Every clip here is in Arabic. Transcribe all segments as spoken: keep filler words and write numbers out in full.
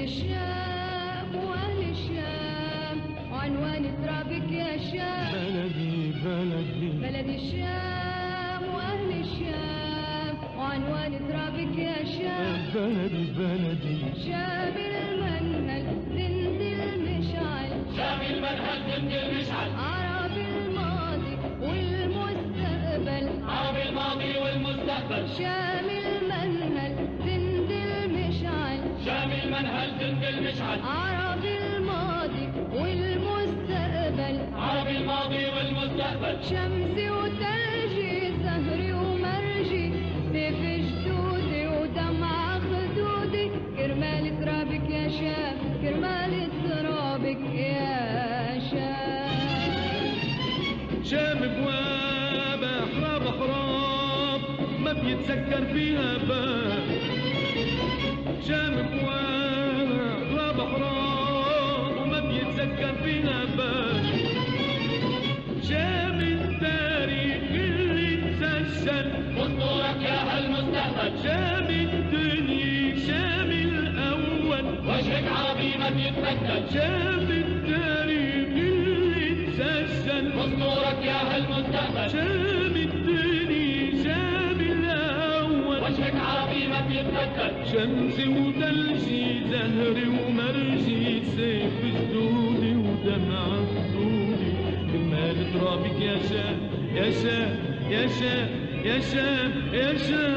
الشام وأهل الشام، وعنوان ترابك يا شام. بلدي بلدي بلدي الشام وأهل الشام، وعنوان ترابك يا شام. بلدي بلدي شام المنهل زند المشعل، شام المنهل زند المشعل. عرب الماضي والمستقبل، عرب الماضي والمستقبل. شام المنهل زند المشعل، شام المنهل زند المشعل. عرب الماضي والمستقبل، عرب الماضي والمستقبل. شمسي وثلجي سهري ومرجي، سيف جدودي ودمع خدودي، كرمال ترابك يا شام، كرمال ترابك يا شام. شام بوابة حراب حراب ما بيتسكر فيها باب. شام بوابة حراب حراب وما بيتسكر فيها باب. شام التاريخ اللي تسجل اسطورك يا هالمستقبل. شام الدنيا شام الأول وجهك عربي ما بيتبدل. شام التاريخ اللي تسجل اسطورك يا هالمستقبل. شام الدنيا شام الأول وجهك عربي ما بيتبدل. شمسي وثلجي زهري ومرجي، سيف جدودي ودمع خدودي، كرمال ترابك يا شام يا شام يا شام يا شام يا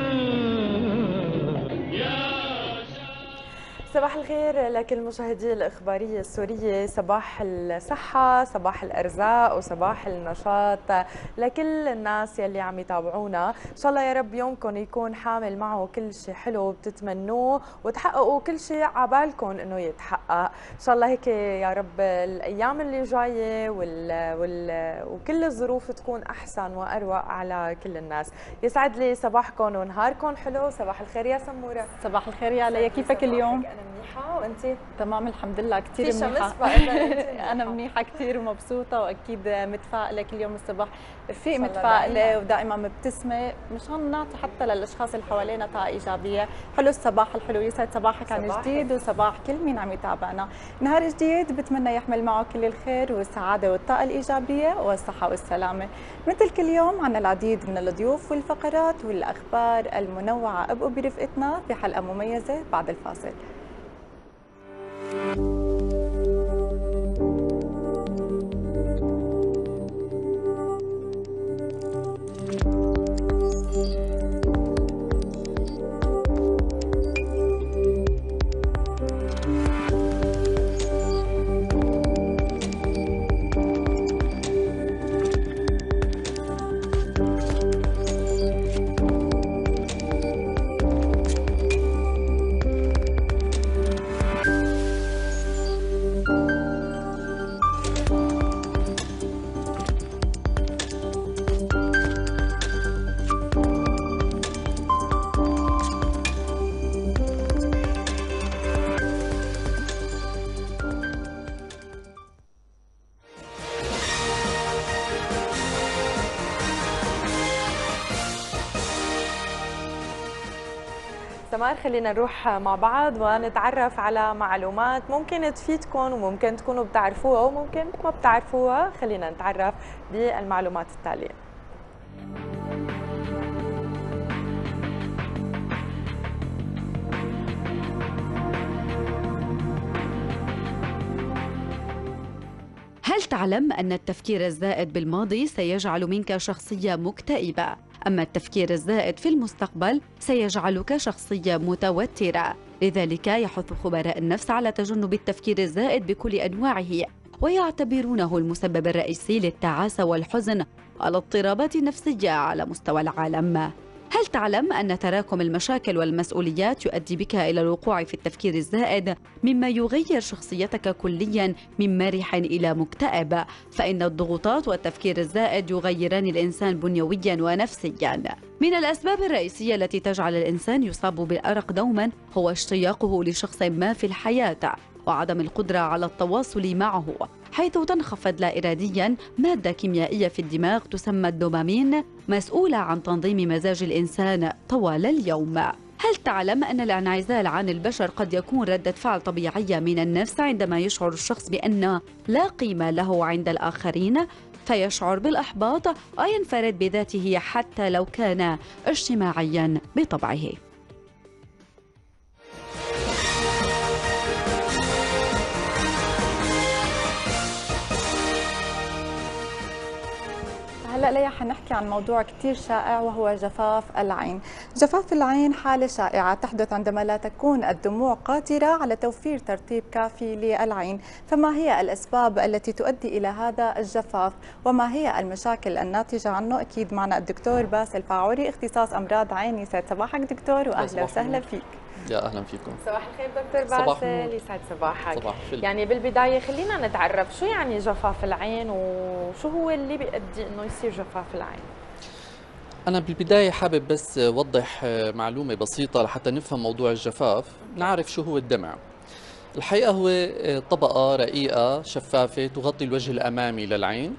شام يا صباح الخير لكل مشاهدي الإخبارية السورية، صباح الصحة، صباح الأرزاق، وصباح النشاط لكل الناس يلي عم يتابعونا. إن شاء الله يا رب يومكم يكون حامل معه كل شيء حلو بتتمنوه وتحققوا كل شيء عبالكم إنه يتحقق. إن شاء الله هيك يا رب الأيام اللي جاية وال... وال... وكل الظروف تكون أحسن وأروق على كل الناس. يسعد لي صباحكم ونهاركم حلو. صباح الخير يا سمورة. صباح الخير يا عليا، كيفك اليوم؟ منيحة وانتي؟ تمام الحمد لله كثير في منيحة. شمس بقى أنا منيحة كثير ومبسوطة، وأكيد متفائلة كل يوم الصباح رفيق، الله متفائلة دائماً. ودائما مبتسمة مشان نعطي حتى للأشخاص اللي حوالينا طاقة إيجابية. حلو الصباح الحلو، يسعد صباحك عن صباحك. جديد وصباح كل مين عم يتابعنا. نهار جديد بتمنى يحمل معه كل الخير والسعادة والطاقة الإيجابية والصحة والسلامة. مثل كل يوم عنا العديد من الضيوف والفقرات والأخبار المنوعة. ابقوا برفقتنا في حلقة مميزة بعد الفاصل. سمار، خلينا نروح مع بعض ونتعرف على معلومات ممكن تفيدكم وممكن تكونوا بتعرفوها وممكن ما بتعرفوها. خلينا نتعرف بالمعلومات التالية. هل تعلم أن التفكير الزائد بالماضي سيجعل منك شخصية مكتئبة؟ أما التفكير الزائد في المستقبل سيجعلك شخصية متوترة. لذلك يحث خبراء النفس على تجنب التفكير الزائد بكل أنواعه، ويعتبرونه المسبب الرئيسي للتعاسة والحزن والاضطرابات النفسية على مستوى العالم. هل تعلم أن تراكم المشاكل والمسؤوليات يؤدي بك إلى الوقوع في التفكير الزائد، مما يغير شخصيتك كلياً من مرح إلى مكتئب؟ فإن الضغوطات والتفكير الزائد يغيران الإنسان بنيوياً ونفسياً. من الأسباب الرئيسية التي تجعل الإنسان يصاب بالأرق دوماً هو اشتياقه لشخص ما في الحياة وعدم القدرة على التواصل معه، حيث تنخفض لا إرادياً مادة كيميائية في الدماغ تسمى الدوبامين، مسؤولة عن تنظيم مزاج الإنسان طوال اليوم. هل تعلم أن الانعزال عن البشر قد يكون ردة فعل طبيعية من النفس عندما يشعر الشخص بأن لا قيمة له عند الآخرين، فيشعر بالإحباط وينفرد بذاته حتى لو كان اجتماعيا بطبعه؟ هلا ليا حنحكي عن موضوع كثير شائع وهو جفاف العين. جفاف العين حالة شائعة تحدث عندما لا تكون الدموع قادرة على توفير ترطيب كافي للعين، فما هي الأسباب التي تؤدي إلى هذا الجفاف وما هي المشاكل الناتجة عنه؟ أكيد معنا الدكتور باسل فاعوري اختصاص أمراض عين. يسعد صباحك دكتور وأهلا وسهلا فيك. يا اهلا فيكم. صباح الخير دكتور باسل، يسعد صباحك. صباح الخير. يعني بالبدايه خلينا نتعرف شو يعني جفاف العين وشو هو اللي بيؤدي انه يصير جفاف العين. انا بالبدايه حابب بس اوضح معلومه بسيطه لحتى نفهم موضوع الجفاف، نعرف شو هو الدمع. الحقيقه هو طبقه رقيقه شفافه تغطي الوجه الامامي للعين،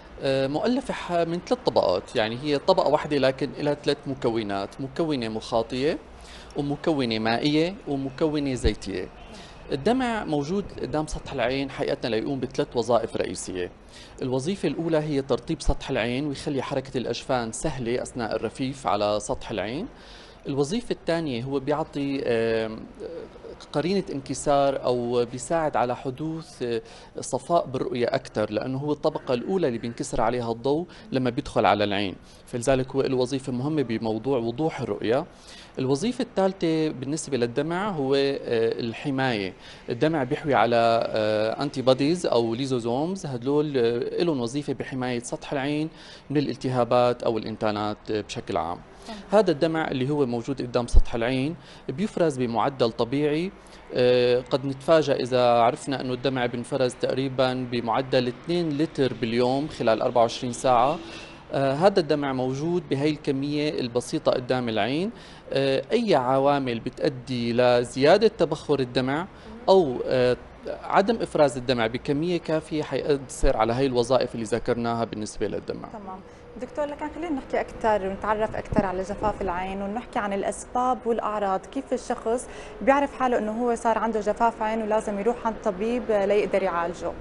مؤلفه من ثلاث طبقات، يعني هي طبقه واحده لكن لها ثلاث مكونات، مكونه مخاطيه ومكونة مائية ومكونة زيتية. الدمع موجود قدام سطح العين حقيقة ليقوم بثلاث وظائف رئيسية. الوظيفة الأولى هي ترطيب سطح العين ويخلي حركة الأجفان سهلة أثناء الرفيف على سطح العين. الوظيفة الثانية هو بيعطي قرينة انكسار أو بيساعد على حدوث صفاء بالرؤية أكثر، لأنه هو الطبقة الأولى اللي بينكسر عليها الضوء لما بيدخل على العين، فلذلك هو له وظيفة مهمة بموضوع وضوح الرؤية. الوظيفة الثالثة بالنسبة للدمع هو الحماية. الدمع بيحوي على أنتي بوديز أو ليزوزومز، هدول لهم وظيفة بحماية سطح العين من الالتهابات أو الإنتانات بشكل عام. هذا الدمع اللي هو موجود قدام سطح العين بيفرز بمعدل طبيعي، قد نتفاجأ إذا عرفنا أنه الدمع بينفرز تقريبا بمعدل اثنين لتر باليوم خلال أربعة وعشرين ساعة. آه هذا الدمع موجود بهي الكمية البسيطة قدام العين. آه أي عوامل بتؤدي لزيادة تبخر الدمع أو آه عدم إفراز الدمع بكمية كافية حيأثر على هي الوظائف اللي ذكرناها بالنسبة للدمع. تمام دكتور، لكن خلينا نحكي أكثر ونتعرف أكثر على جفاف العين ونحكي عن الأسباب والأعراض. كيف الشخص بيعرف حاله أنه هو صار عنده جفاف عين ولازم يروح عند طبيب ليقدر يعالجه؟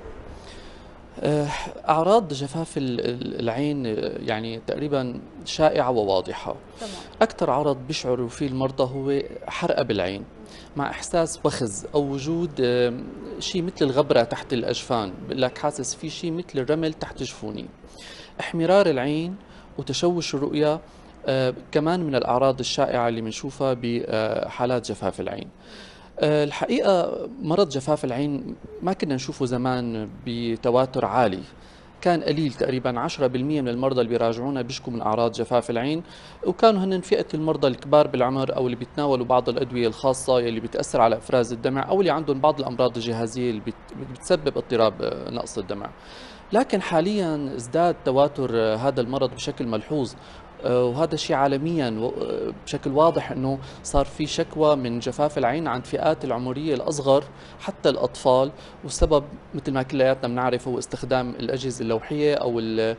أعراض جفاف العين يعني تقريبا شائعة وواضحة. تمام. أكثر عرض بيشعروا فيه المرضى هو حرقة بالعين مع إحساس وخز أو وجود شيء مثل الغبرة تحت الأجفان، بقول لك حاسس في شيء مثل الرمل تحت جفوني. احمرار العين وتشوش الرؤية آه كمان من الأعراض الشائعة اللي بنشوفها بحالات جفاف العين. آه الحقيقة مرض جفاف العين ما كنا نشوفه زمان بتواتر عالي، كان قليل، تقريبا عشرة بالمئة من المرضى اللي بيراجعونا بيشكوا من أعراض جفاف العين، وكانوا هن فئة المرضى الكبار بالعمر أو اللي بيتناولوا بعض الأدوية الخاصة اللي بتأثر على إفراز الدمع أو اللي عندهم بعض الأمراض الجهازية اللي بتسبب اضطراب نقص الدمع. لكن حاليا ازداد تواتر هذا المرض بشكل ملحوظ، وهذا الشيء عالميا بشكل واضح انه صار في شكوى من جفاف العين عند فئات العمريه الاصغر حتى الاطفال، والسبب مثل ما كلياتنا بنعرف هو استخدام الاجهزه اللوحيه او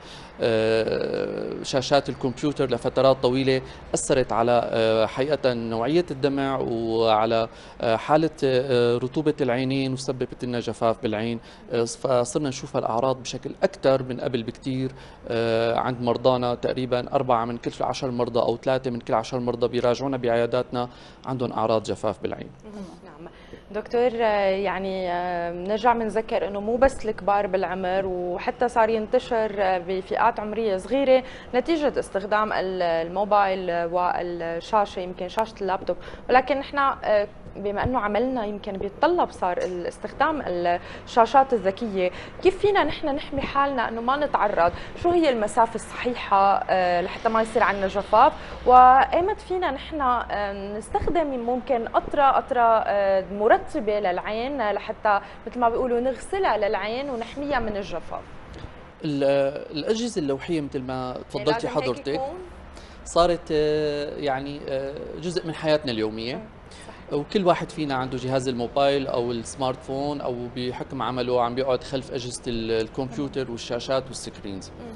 شاشات الكمبيوتر لفترات طويله، اثرت على حقيقه نوعيه الدمع وعلى حاله رطوبه العينين وسببت لنا جفاف بالعين. فصرنا نشوف الاعراض بشكل اكثر من قبل بكثير عند مرضانا، تقريبا أربعة من كل عشر مرضى أو ثلاثة من كل عشر مرضى بيراجعونا بعياداتنا عندهم أعراض جفاف بالعين. نعم دكتور، يعني بنرجع بنذكر انه مو بس الكبار بالعمر، وحتى صار ينتشر بفئات عمريه صغيره نتيجه استخدام الموبايل والشاشه، يمكن شاشه اللابتوب، ولكن نحن بما انه عملنا يمكن بيتطلب صار استخدام الشاشات الذكيه، كيف فينا نحن نحمي حالنا انه ما نتعرض؟ شو هي المسافه الصحيحه لحتى ما يصير عندنا جفاف؟ وايمت فينا نحن نستخدم ممكن قطره قطره مرطبه للعين لحتى مثل ما بيقولوا نغسلها للعين ونحميها من الجفاف؟ الاجهزه اللوحيه مثل ما تفضلتي حضرتك صارت يعني جزء من حياتنا اليوميه، وكل واحد فينا عنده جهاز الموبايل او السمارت فون او بحكم عمله عم بيقعد خلف اجهزه الكمبيوتر والشاشات والسكرينز.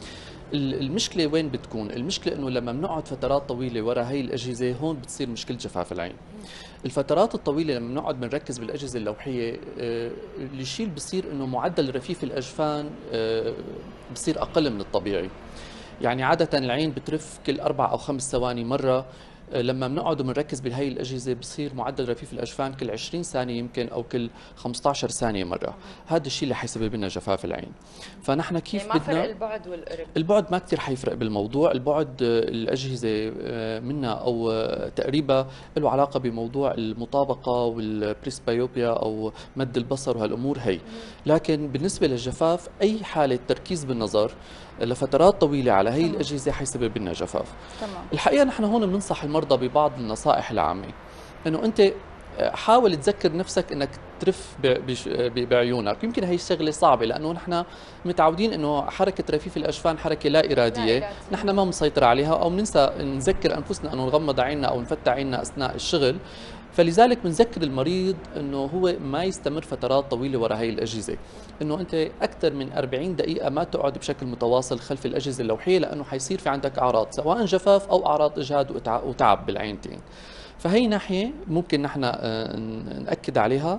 المشكله وين بتكون؟ المشكله انه لما بنقعد فترات طويله ورا هي الاجهزه هون بتصير مشكله جفاف العين. الفترات الطويله لما بنقعد بنركز بالاجهزه اللوحيه، الشيء اللي بصير انه معدل رفيف الاجفان بصير اقل من الطبيعي. يعني عاده العين بترف كل اربع او خمس ثواني مره، لما بنقعد وبنركز بهي الاجهزه بصير معدل رفيف الاجفان كل عشرين ثانيه يمكن او كل خمسة عشر ثانيه مره. هذا الشيء اللي حيسبب لنا جفاف العين. فنحن كيف يعني ما بدنا فرق البعد والقرب؟ البعد ما كثير حيفرق بالموضوع. البعد الاجهزه منا او تقريبا له علاقه بموضوع المطابقه والبريسبايوبيا او مد البصر وهالامور هي. لكن بالنسبه للجفاف اي حاله تركيز بالنظر لفترات طويله على هي الاجهزه حيسبب لنا جفاف. تمام. الحقيقه نحن هون بننصح المرضى ببعض النصائح العامه، انه انت حاول تذكر نفسك انك ترف بعيونك. يمكن هي الشغله صعبه لانه نحن متعودين انه حركه رفيف الاجفان حركه لا اراديه، لا نحن ما بنسيطر عليها او بننسى نذكر انفسنا انه نغمض عيننا او نفتح عيننا اثناء الشغل. فلذلك بنذكر المريض انه هو ما يستمر فترات طويله وراء هي الاجهزه، انه انت اكثر من أربعين دقيقه ما تقعد بشكل متواصل خلف الاجهزه اللوحيه، لانه حيصير في عندك اعراض سواء جفاف او اعراض اجهاد وتعب بالعينتين. فهي ناحيه ممكن نحن ناكد عليها.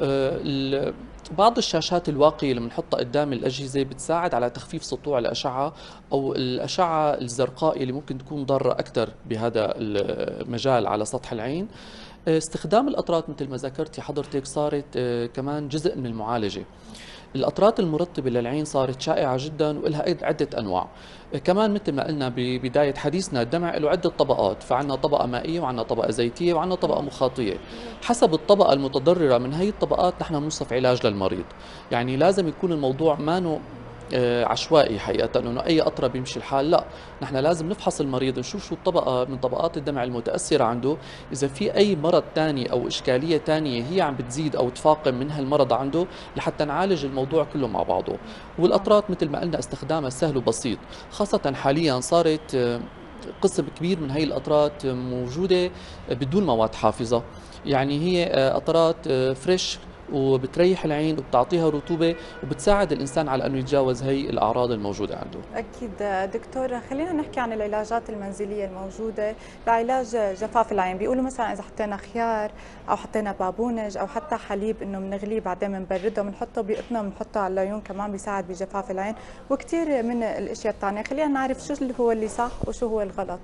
بعض الشاشات الواقيه اللي بنحطها قدام الاجهزه بتساعد على تخفيف سطوع الاشعه او الاشعه الزرقاء اللي ممكن تكون ضاره اكثر بهذا المجال على سطح العين. استخدام الأطرات مثل ما ذكرتي حضرتك صارت كمان جزء من المعالجة. الأطرات المرطبة للعين صارت شائعة جدا ولها عدة أنواع. كمان مثل ما قلنا ببداية حديثنا الدمع له عدة طبقات، فعنا طبقة مائية وعنا طبقة زيتية وعنا طبقة مخاطية. حسب الطبقة المتضررة من هي الطبقات نحن بنوصف علاج للمريض. يعني لازم يكون الموضوع ما عشوائي حقيقة انه اي قطرة بيمشي الحال، لا، نحن لازم نفحص المريض نشوف شو الطبقة من طبقات الدمع المتأثرة عنده، اذا في اي مرض ثاني او اشكالية ثانية هي عم بتزيد او تفاقم من هالمرض عنده لحتى نعالج الموضوع كله مع بعضه. والقطرات مثل ما قلنا استخدامها سهل وبسيط، خاصة حاليا صارت قسم كبير من هي القطرات موجودة بدون مواد حافظة، يعني هي قطرات فريش وبتريح العين وبتعطيها رطوبة وبتساعد الإنسان على أنه يتجاوز هي الأعراض الموجودة عنده. أكيد دكتور، خلينا نحكي عن العلاجات المنزلية الموجودة لعلاج جفاف العين. بيقولوا مثلا إذا حطينا خيار أو حطينا بابونج أو حتى حليب إنه بنغليه بعدين بنبرده بنحطه بقطنة وبنحطه على العيون كمان بيساعد بجفاف العين، وكثير من الأشياء الثانية. خلينا نعرف شو اللي هو اللي صح وشو هو الغلط.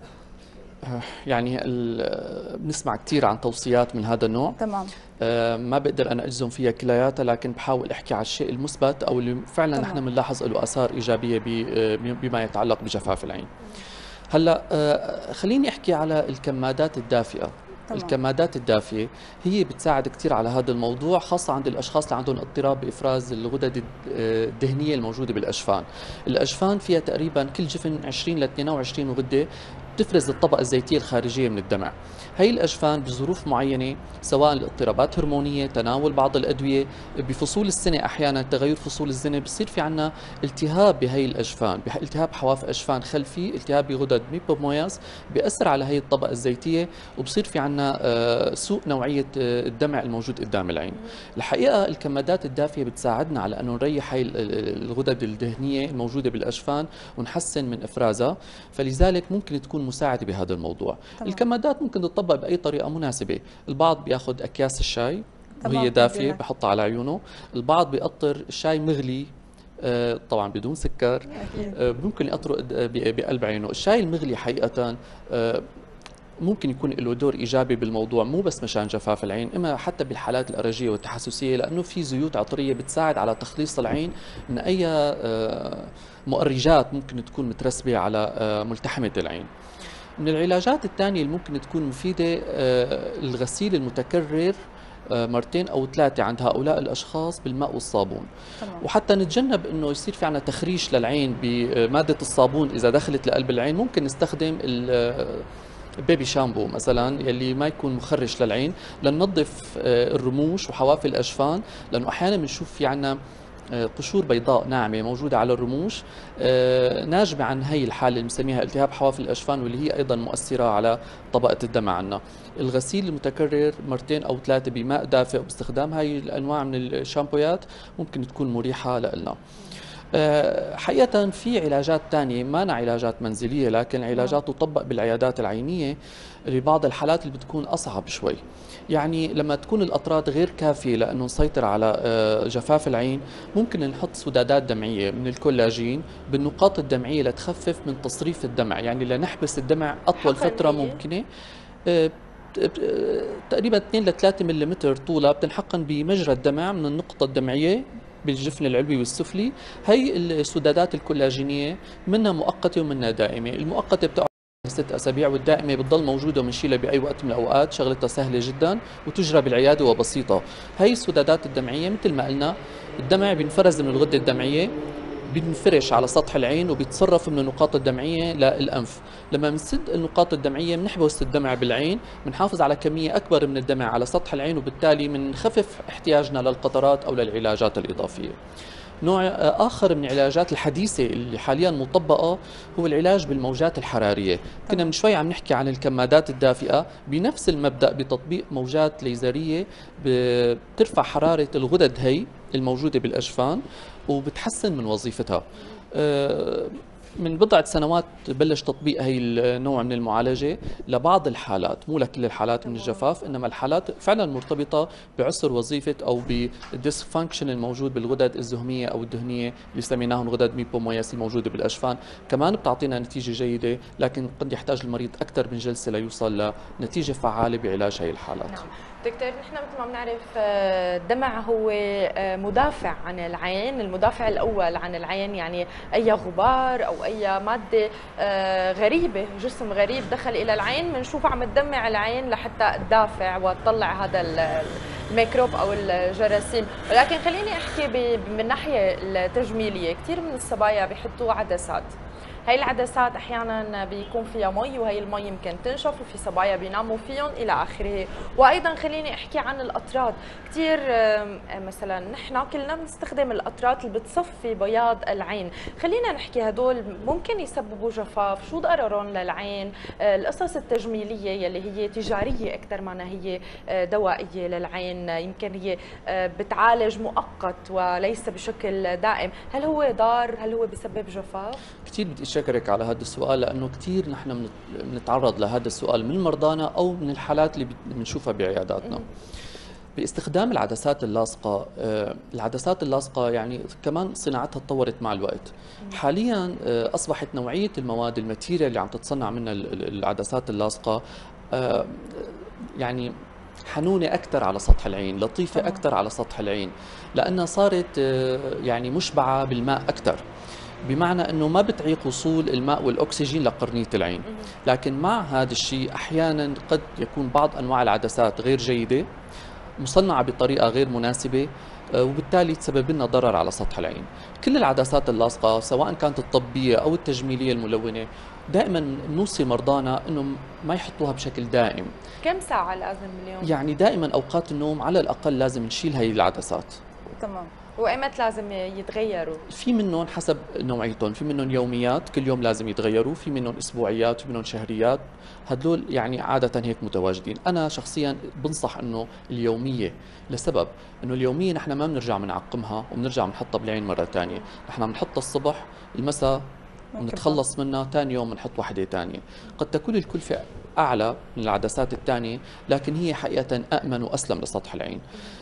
يعني بنسمع كثير عن توصيات من هذا النوع. تمام. آه ما بقدر انا اجزم فيها كلياتها، لكن بحاول احكي على الشيء المثبت او اللي فعلا نحن بنلاحظ له اثار ايجابيه بما يتعلق بجفاف العين. هلا آه خليني احكي على الكمادات الدافئه. طبعا. الكمادات الدافئه هي بتساعد كثير على هذا الموضوع، خاصه عند الاشخاص اللي عندهم اضطراب بافراز الغدد الدهنيه الموجوده بالاجفان. الاجفان فيها تقريبا كل جفن عشرين ل اثنين وعشرين غده بتفرز الطبقة الزيتية الخارجية من الدمع. هي الأجفان بظروف معينة سواء الاضطرابات هرمونية، تناول بعض الأدوية، بفصول السنة أحيانا تغير فصول السنة بصير في عنا التهاب بهي الأجفان، التهاب حواف أجفان خلفي، التهاب بغدد ميبوموياس بيأثر على هي الطبقة الزيتية وبصير في عنا سوء نوعية الدمع الموجود قدام العين. الحقيقة الكمادات الدافية بتساعدنا على أنه نريح هي الغدد الدهنية الموجودة بالأجفان ونحسن من إفرازها، فلذلك ممكن تكون مساعدة بهذا الموضوع. طبعا. الكمادات ممكن تطبق بأي طريقة مناسبة. البعض بياخذ أكياس الشاي وهي دافية بحطها على عيونه، البعض بيقطر شاي مغلي آه طبعا بدون سكر آه ممكن يقطره بقلب عينه. الشاي المغلي حقيقة آه ممكن يكون له دور ايجابي بالموضوع، مو بس مشان جفاف العين، اما حتى بالحالات الارجيه والتحسسيه، لانه في زيوت عطريه بتساعد على تخليص العين من اي مؤرجات ممكن تكون مترسبه على ملتحمه العين. من العلاجات الثانيه اللي ممكن تكون مفيده الغسيل المتكرر مرتين او ثلاثه عند هؤلاء الاشخاص بالماء والصابون. طبعا. وحتى نتجنب انه يصير في عنا تخريش للعين بماده الصابون اذا دخلت لقلب العين، ممكن نستخدم بيبي شامبو مثلا يلي ما يكون مخرش للعين لننظف الرموش وحواف الاجفان، لانه احيانا بنشوف في عنا قشور بيضاء ناعمه موجوده على الرموش ناجمه عن هي الحاله اللي بنسميها التهاب حواف الاجفان، واللي هي ايضا مؤثره على طبقه الدمع عنا. الغسيل المتكرر مرتين او ثلاثه بماء دافئ وباستخدام هاي الانواع من الشامبويات ممكن تكون مريحه لنا. آه، حقيقة في علاجات تانية ما أنا علاجات منزلية، لكن علاجات تطبق بالعيادات العينية لبعض الحالات اللي بتكون أصعب شوي. يعني لما تكون الأطراد غير كافية لأنه نسيطر على آه، جفاف العين، ممكن نحط سدادات دمعية من الكولاجين بالنقاط الدمعية لتخفف من تصريف الدمع، يعني لنحبس الدمع أطول فترة ممكنة. آه، تقريبا اثنين ل ثلاثة ملم طولها بتنحقن بمجرى الدمع من النقطة الدمعية بالجفن العلوي والسفلي. هي السدادات الكولاجينية منها مؤقتة ومنها دائمة. المؤقتة بتقعد ست أسابيع، والدائمة بتضل موجودة وبنشيلها بأي وقت من الأوقات، شغلتها سهلة جدا وتجرى بالعيادة وبسيطة. هي السدادات الدمعية مثل ما قلنا الدمع بينفرز من الغدة الدمعية، بينفرش على سطح العين وبيتصرف من النقاط الدمعية للأنف. لما بنسد النقاط الدمعية بنحبس الدمع بالعين، بنحافظ على كمية أكبر من الدمع على سطح العين، وبالتالي بنخفف احتياجنا للقطرات أو للعلاجات الإضافية. نوع آخر من العلاجات الحديثة اللي حاليا مطبقة هو العلاج بالموجات الحرارية. كنا من شوي عم نحكي عن الكمادات الدافئة، بنفس المبدأ بتطبيق موجات ليزرية بترفع حرارة الغدد هي الموجودة بالأجفان وبتحسن من وظيفتها. من بضعة سنوات بلش تطبيق هي النوع من المعالجة لبعض الحالات، مو لكل الحالات من الجفاف، إنما الحالات فعلا مرتبطة بعسر وظيفة أو بالديسفانكشن الموجود بالغدد الزهمية أو الدهنية اللي سميناهم غدد ميبومياس الموجودة بالأجفان. كمان بتعطينا نتيجة جيدة، لكن قد يحتاج المريض أكثر من جلسة ليوصل لنتيجة فعالة بعلاج هي الحالات. نعم. دكتور، نحن مثل ما بنعرف الدمع هو مدافع عن العين، المدافع الأول عن العين، يعني أي غبار أو أي مادة غريبة، جسم غريب دخل إلى العين بنشوف عم تدمع العين لحتى تدافع وتطلع هذا الميكروب أو الجراثيم. ولكن خليني أحكي من الناحية التجميلية، كثير من الصبايا بيحطوا عدسات. هاي العدسات احيانا بيكون فيها مي، وهي المي يمكن تنشف، وفي صبايا بيناموا فيهم الى اخره. وايضا خليني احكي عن الاطراد، كثير مثلا نحن كلنا بنستخدم الاطراد اللي بتصفي بياض العين. خلينا نحكي هدول ممكن يسببوا جفاف، شو ضررهم للعين؟ القصص التجميليه يلي هي تجاريه اكثر ما هي دوائيه للعين، يمكن هي بتعالج مؤقت وليس بشكل دائم، هل هو ضار؟ هل هو بسبب جفاف؟ كثير بدي اشكرك على هذا السؤال، لانه كثير نحن بنتعرض لهذا السؤال من مرضانا او من الحالات اللي بنشوفها بعياداتنا. باستخدام العدسات اللاصقه، العدسات اللاصقه يعني كمان صناعتها تطورت مع الوقت. حاليا اصبحت نوعيه المواد الماتيريال اللي عم تتصنع منها العدسات اللاصقه يعني حنونة أكثر على سطح العين، لطيفة أكثر على سطح العين، لأنها صارت يعني مشبعة بالماء أكثر، بمعنى أنه ما بتعيق وصول الماء والأكسجين لقرنية العين. لكن مع هذا الشيء أحيانا قد يكون بعض أنواع العدسات غير جيدة، مصنعة بطريقة غير مناسبة، وبالتالي تسبب لنا ضرر على سطح العين. كل العدسات اللاصقة سواء كانت الطبية أو التجميلية الملونة دائما بنوصي مرضانا انه ما يحطوها بشكل دائم. كم ساعة لازم باليوم؟ يعني دائما اوقات النوم على الاقل لازم نشيل هي العدسات. تمام. وايمت لازم يتغيروا؟ في منهم حسب نوعيتهم، في منهم يوميات كل يوم لازم يتغيروا، في منهم اسبوعيات، في منهم شهريات، هدول يعني عادة هيك متواجدين. انا شخصيا بنصح انه اليومية، لسبب انه اليومية نحن ما بنرجع بنعقمها وبنرجع بنحطها بالعين مرة ثانية، نحن بنحطها الصبح، المساء نتخلص منها، ثاني يوم بنحط وحده ثانيه. قد تكون الكلفه اعلى من العدسات الثانيه، لكن هي حقيقه امن واسلم لسطح العين.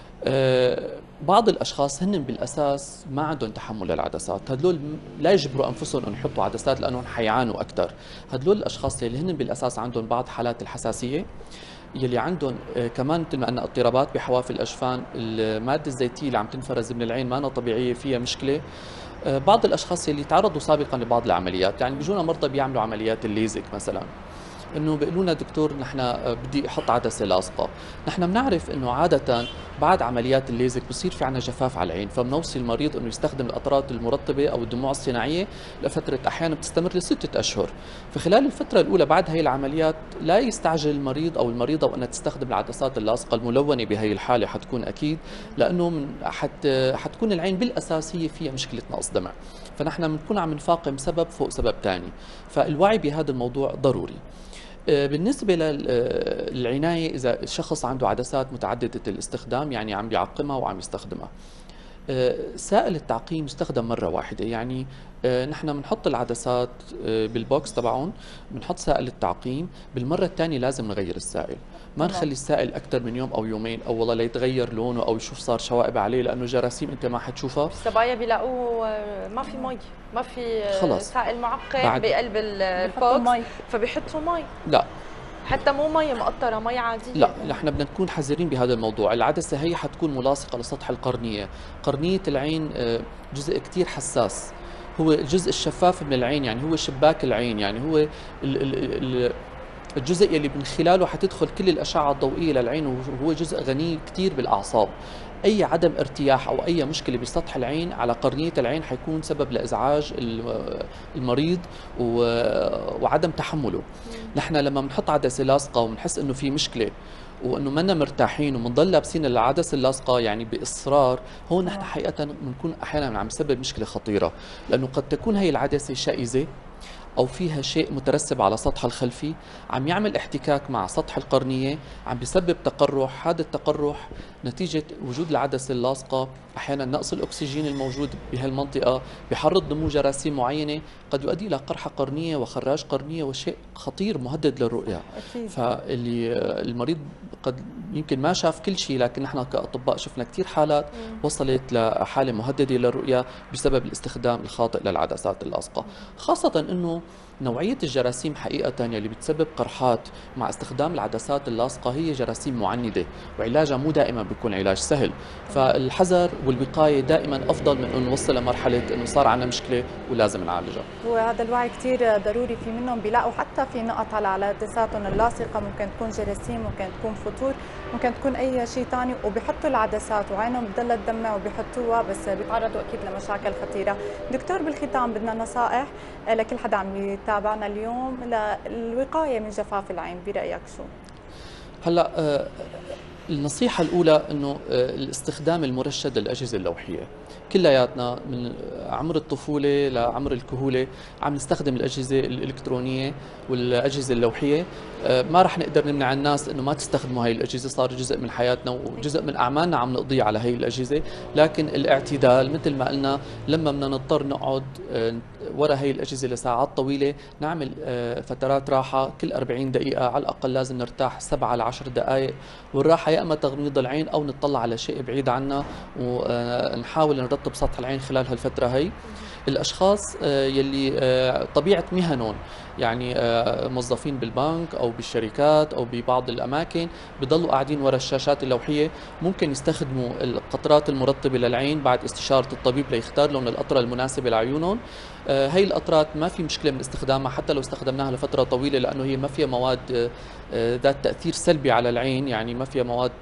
أه بعض الاشخاص هن بالاساس ما عندهم تحمل للعدسات، هدول لا يجبروا انفسهم ان يحطوا عدسات لانهم حيعانوا اكثر. هدول الاشخاص اللي هن بالاساس عندهم بعض حالات الحساسيه، يلي عندهم كمان مثل ما قلنا اضطرابات بحواف الاجفان، الماده الزيتيه اللي عم تنفرز من العين ما طبيعيه، فيها مشكله. بعض الاشخاص اللي تعرضوا سابقا لبعض العمليات، يعني بيجونا مرضى بيعملوا عمليات الليزك مثلا، انه بيقولوا لنا دكتور نحن بدي احط عدسه لاصقه. نحن بنعرف انه عاده بعد عمليات الليزك بصير في عنا جفاف على العين، فبنوصي المريض انه يستخدم الاطراد المرطبه او الدموع الصناعيه لفتره احيانا بتستمر لستة اشهر. فخلال الفتره الاولى بعد هي العمليات لا يستعجل المريض او المريضه وانها تستخدم العدسات اللاصقه الملونه بهي الحاله، حتكون اكيد لانه من حت حتكون العين بالاساس هي فيها مشكله نقص دمع، فنحن بنكون عم نفاقم سبب فوق سبب ثاني، فالوعي بهذا الموضوع ضروري. بالنسبة للعناية، إذا الشخص عنده عدسات متعددة الاستخدام يعني عم بيعقمها وعم يستخدمها، آه، سائل التعقيم يستخدم مرة واحدة، يعني آه، نحن بنحط العدسات آه، بالبوكس تبعهم، بنحط سائل التعقيم، بالمرة الثانية لازم نغير السائل، ما نخلي السائل أكثر من يوم أو يومين أو والله ليتغير لونه أو يشوف صار شوائب عليه، لأنه جراثيم أنت ما حتشوفها. الصبايا بيلاقوه آه، ما في مي، ما في آه، خلص. سائل معقم بعد- بقلب ال- البوكس، مي. فبيحطوا مي، لا حتى مو مي مقطرة، مي عادية. لا نحن بدنا نكون حذرين بهذا الموضوع. العدسة هي حتكون ملاصقة لسطح القرنية. قرنية العين آه، جزء كتير حساس، هو الجزء الشفاف من العين، يعني هو شباك العين، يعني هو ال ال ال الجزء يلي من خلاله حتدخل كل الأشعة الضوئية للعين، وهو جزء غني كتير بالأعصاب. أي عدم ارتياح أو أي مشكلة بسطح العين على قرنية العين حيكون سبب لإزعاج المريض وعدم تحمله. نحن لما بنحط عدسة لاصقة وبنحس إنه في مشكلة وانه منا مرتاحين وبنضل لابسين العدسه اللاصقه يعني باصرار، هون نحن حقيقه بنكون احيانا عم نسبب مشكله خطيره، لانه قد تكون هي العدسه شائزه او فيها شيء مترسب على سطحها الخلفي، عم يعمل احتكاك مع سطح القرنيه، عم بيسبب تقرح. هذا التقرح نتيجه وجود العدسه اللاصقه، احيانا نقص الاكسجين الموجود بهالمنطقه بحرض نمو جراثيم معينه، قد يؤدي الى قرحه قرنيه وخراج قرنيه وشيء خطير مهدد للرؤيه. أكيد. فاللي المريض قد يمكن ما شاف كل شيء، لكن نحن كاطباء شفنا كثير حالات وصلت لحاله مهدده للرؤيه بسبب الاستخدام الخاطئ للعدسات اللاصقه، خاصه انه نوعية الجراثيم حقيقة يلي بتسبب قرحات مع استخدام العدسات اللاصقة هي جراثيم معندة، وعلاجها مو دائما بيكون علاج سهل، فالحذر والوقاية دائما أفضل من أن نوصل لمرحلة أنه صار عندنا مشكلة ولازم نعالجها. وهذا الوعي كثير ضروري. في منهم بيلاقوا حتى في نقط على عدساتهم اللاصقة، ممكن تكون جراثيم، ممكن تكون فطور، ممكن تكون أي شيء ثاني، وبيحطوا العدسات وعينهم بتضل تدمع وبيحطوها، بس بيتعرضوا أكيد لمشاكل خطيرة. دكتور، بالختام بدنا نصائح لكل حدا عم يتابعنا اليوم للوقاية من جفاف العين، برأيك شو؟ هلا آه النصيحة الأولى أنه آه الاستخدام المرشد للأجهزة اللوحية. كلياتنا من عمر الطفولة لعمر الكهولة عم نستخدم الأجهزة الإلكترونية والأجهزة اللوحية. آه ما رح نقدر نمنع الناس أنه ما تستخدموا هاي الأجهزة، صار جزء من حياتنا وجزء من أعمالنا عم نقضي على هاي الأجهزة، لكن الاعتدال مثل ما قلنا، لما بدنا نضطر نقعد آه وراء هاي الأجهزة لساعات طويلة، نعمل آه فترات راحة كل أربعين دقيقة على الأقل، لازم نرتاح سبعة لعشر دقائق، والراحة يا اما تغميض العين او نطلع على شيء بعيد عنا ونحاول نرطب سطح العين خلال هالفتره هي. الاشخاص يلي طبيعه مهنهم يعني موظفين بالبنك او بالشركات او ببعض الاماكن بضلوا قاعدين وراء الشاشات اللوحيه، ممكن يستخدموا القطرات المرطبه للعين بعد استشاره الطبيب ليختار لهم القطره المناسبه لعيونهم. هي القطرات ما في مشكله من استخدامها حتى لو استخدمناها لفتره طويله، لانه هي ما فيها مواد ذات تاثير سلبي على العين، يعني ما فيها مواد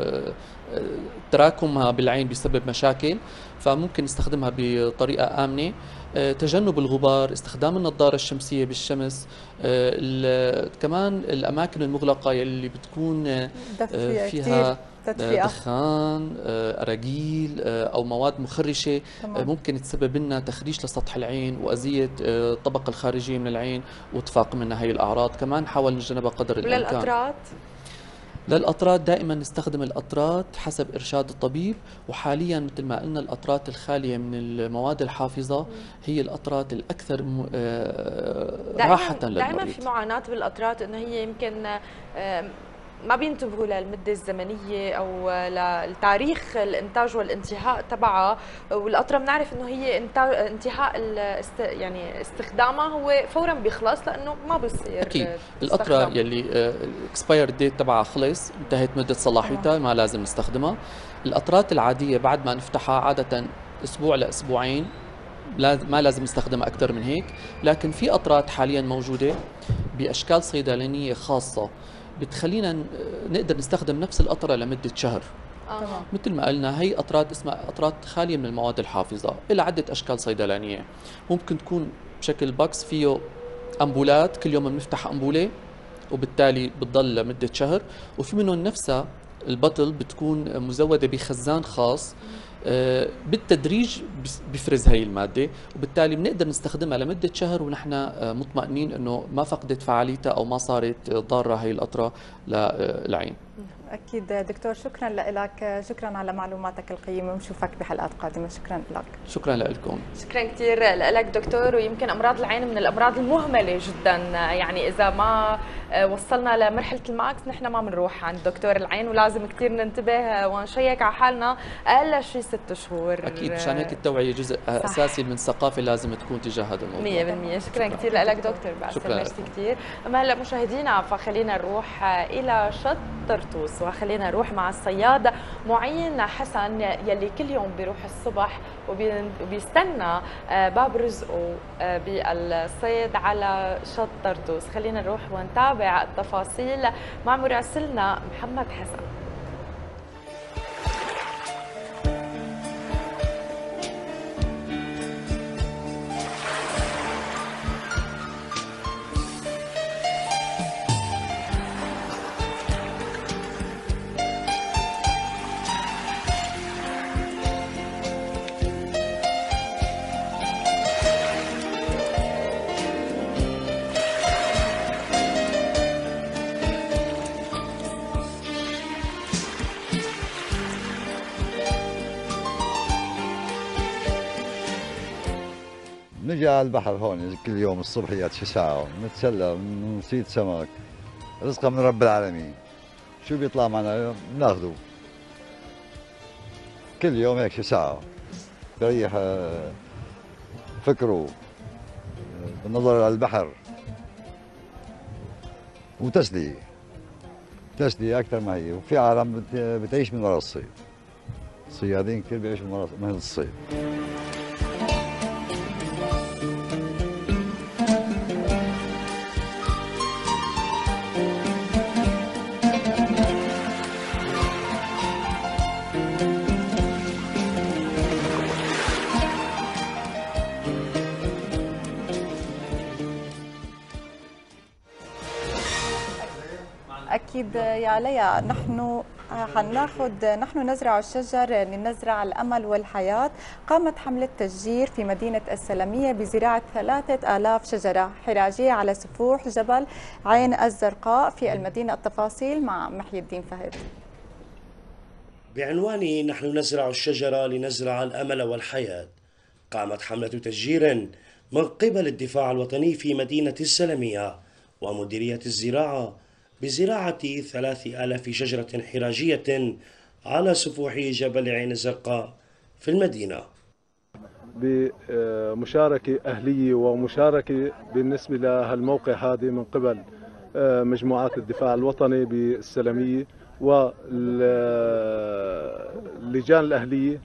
تراكمها بالعين بيسبب مشاكل، فممكن نستخدمها بطريقه امنه. تجنب الغبار، استخدام النظاره الشمسيه بالشمس، كمان الاماكن المغلقه يلي بتكون فيها تدفئة. دخان، أراجيل أو مواد مخرشة تمام. ممكن تسبب لنا تخريش لسطح العين وأذية الطبقة الخارجية من العين وتفاقم منها هي الأعراض. كمان حاول نتجنبها قدر الإمكان. وللقطرات؟ للقطرات دائما نستخدم القطرات حسب إرشاد الطبيب، وحاليا مثل ما قلنا القطرات الخالية من المواد الحافظة هي القطرات الأكثر راحة للمريض. دائما في معاناة بالقطرات، إنه هي يمكن ما بينتبهوا للمدة الزمنية أو للتاريخ الإنتاج والانتهاء تبعها، والقطرة بنعرف إنه هي انتهاء يعني استخدامها هو فورا بيخلص، لأنه ما بصير. أكيد القطرة يلي الاكسباير ديت تبعها خلص، انتهت مدة صلاحيتها، ما لازم نستخدمها. القطرات العادية بعد ما نفتحها عادة أسبوع لأسبوعين ما لازم نستخدمها أكثر من هيك، لكن في قطرات حاليا موجودة بأشكال صيدلانية خاصة بتخلينا نقدر نستخدم نفس القطرة لمدة شهر. آه. مثل ما قلنا هي قطرات اسمها قطرات خالية من المواد الحافظة، إلى عدة أشكال صيدلانية. ممكن تكون بشكل باكس فيه أمبولات، كل يوم بنفتح أمبولة وبالتالي بتضل لمدة شهر، وفي منهم نفسها البطل بتكون مزودة بخزان خاص آه، بالتدريج بيفرز هاي المادة، وبالتالي بنقدر نستخدمها لمدة شهر ونحن آه، مطمئنين انه ما فقدت فعاليتها او ما صارت ضارة هاي القطرة للعين. أكيد دكتور، شكرا لك، شكرا على معلوماتك القيمة، ونشوفك بحلقات قادمة. شكرا لك. شكرا لكم. شكرا كثير لك دكتور. ويمكن أمراض العين من الأمراض المهملة جدا، يعني إذا ما وصلنا لمرحلة الماكس نحن ما بنروح عند دكتور العين، ولازم كثير ننتبه ونشيك على حالنا أقل شيء ست شهور. أكيد، مشان هيك التوعية جزء صح. أساسي من الثقافة لازم تكون تجاه هذا الموضوع. مية بالمية. شكرا كثير لك دكتور. شكرا. ميرسي كثير. أما هلا مشاهدينا فخلينا نروح إلى شط طرطوس، وخلينا نروح مع الصياد معين حسن يلي كل يوم بيروح الصبح وبيستنى باب رزقه بالصيد على شط طرطوس. خلينا نروح ونتابع التفاصيل مع مراسلنا محمد حسن. نجي على البحر هون كل يوم الصبحيات شي ساعة نتسلى، نصيد سمك، رزقه من رب العالمين. شو بيطلع معنا بناخذه كل يوم هيك شي ساعة، بريح فكره بالنظر على البحر، وتسلية تسلية أكثر ما هي. وفي عالم بتعيش من وراء الصيد، الصيادين كثير بيعيشوا من وراء من الصيد. أكيد يا ليا، نحن حناخذ نحن نزرع الشجر لنزرع الأمل والحياة. قامت حملة تشجير في مدينة السلمية بزراعة ثلاثة آلاف شجرة حراجية على سفوح جبل عين الزرقاء في المدينة. التفاصيل مع محي الدين فهد. بعنوان نحن نزرع الشجرة لنزرع الأمل والحياة، قامت حملة تشجير من قبل الدفاع الوطني في مدينة السلمية ومديرية الزراعة بزراعة ثلاث آلاف شجرة حراجية على سفوح جبل عين الزرقاء في المدينة، بمشاركة أهلية ومشاركة بالنسبة لهالموقع هذا من قبل مجموعات الدفاع الوطني بالسلمية واللجان الأهلية.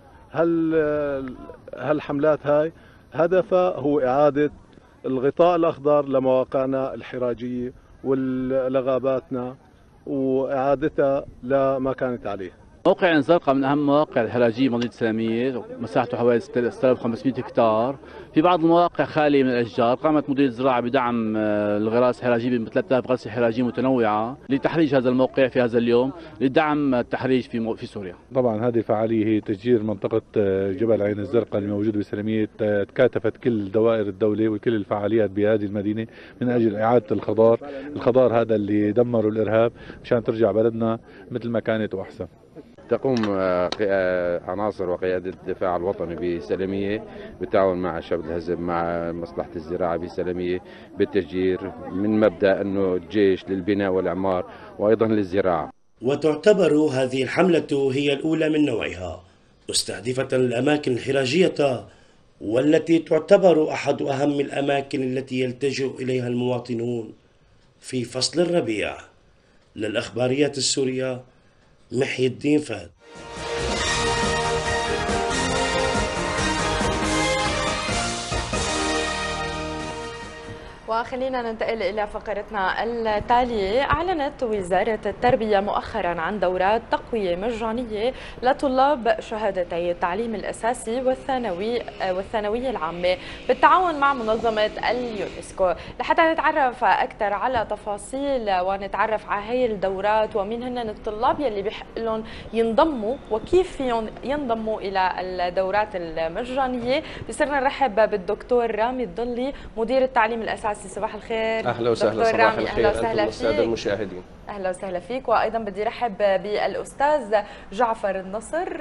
هالحملات هاي هدفها هو إعادة الغطاء الأخضر لمواقعنا الحراجية ولغاباتنا وإعادتها لما كانت عليه. موقع عين الزرقاء من أهم مواقع الحراجية بمدينة السلمية، مساحته حوالي ستة آلاف وخمسمئة هكتار. في بعض المواقع خالية من الأشجار. قامت مديرية الزراعة بدعم الغراس الحراجية ب ثلاثة آلاف غرسة حراجية متنوعة لتحريج هذا الموقع في هذا اليوم لدعم التحريج في في سوريا. طبعا هذه فعالية هي تشجير منطقة جبل عين الزرقاء الموجودة بالسلمية. تكاتفت كل دوائر الدولة وكل الفعاليات بهذه المدينة من أجل إعادة الخضار، الخضار هذا اللي دمروا الإرهاب مشان ترجع بلدنا مثل ما كانت وأحسن. تقوم عناصر وقيادة الدفاع الوطني بسلمية بالتعاون مع شعب الحزب مع مصلحة الزراعة بسلمية بالتشجير من مبدأ أنه الجيش للبناء والإعمار وأيضا للزراعة. وتعتبر هذه الحملة هي الأولى من نوعها مستهدفة الأماكن الحراجية والتي تعتبر أحد أهم الأماكن التي يلتجئ إليها المواطنون في فصل الربيع. للأخباريات السورية محي الدين فهد. وخلينا ننتقل إلى فقرتنا التالية. أعلنت وزارة التربية مؤخرا عن دورات تقوية مجانية لطلاب شهادتي التعليم الأساسي والثانوي والثانوية العامة بالتعاون مع منظمة اليونسكو. لحتى نتعرف أكثر على تفاصيل ونتعرف على هي الدورات ومين هن الطلاب يلي بيحق لهم ينضموا وكيف فيهم ينضموا إلى الدورات المجانية، بصيرنا نرحب بالدكتور رامي الضلي مدير التعليم الأساسي. صباح الخير. اهلا وسهلا. صباح الخير انتم والساده المشاهدين. اهلا وسهلا فيك. وايضا بدي رحب بالاستاذ جعفر النصر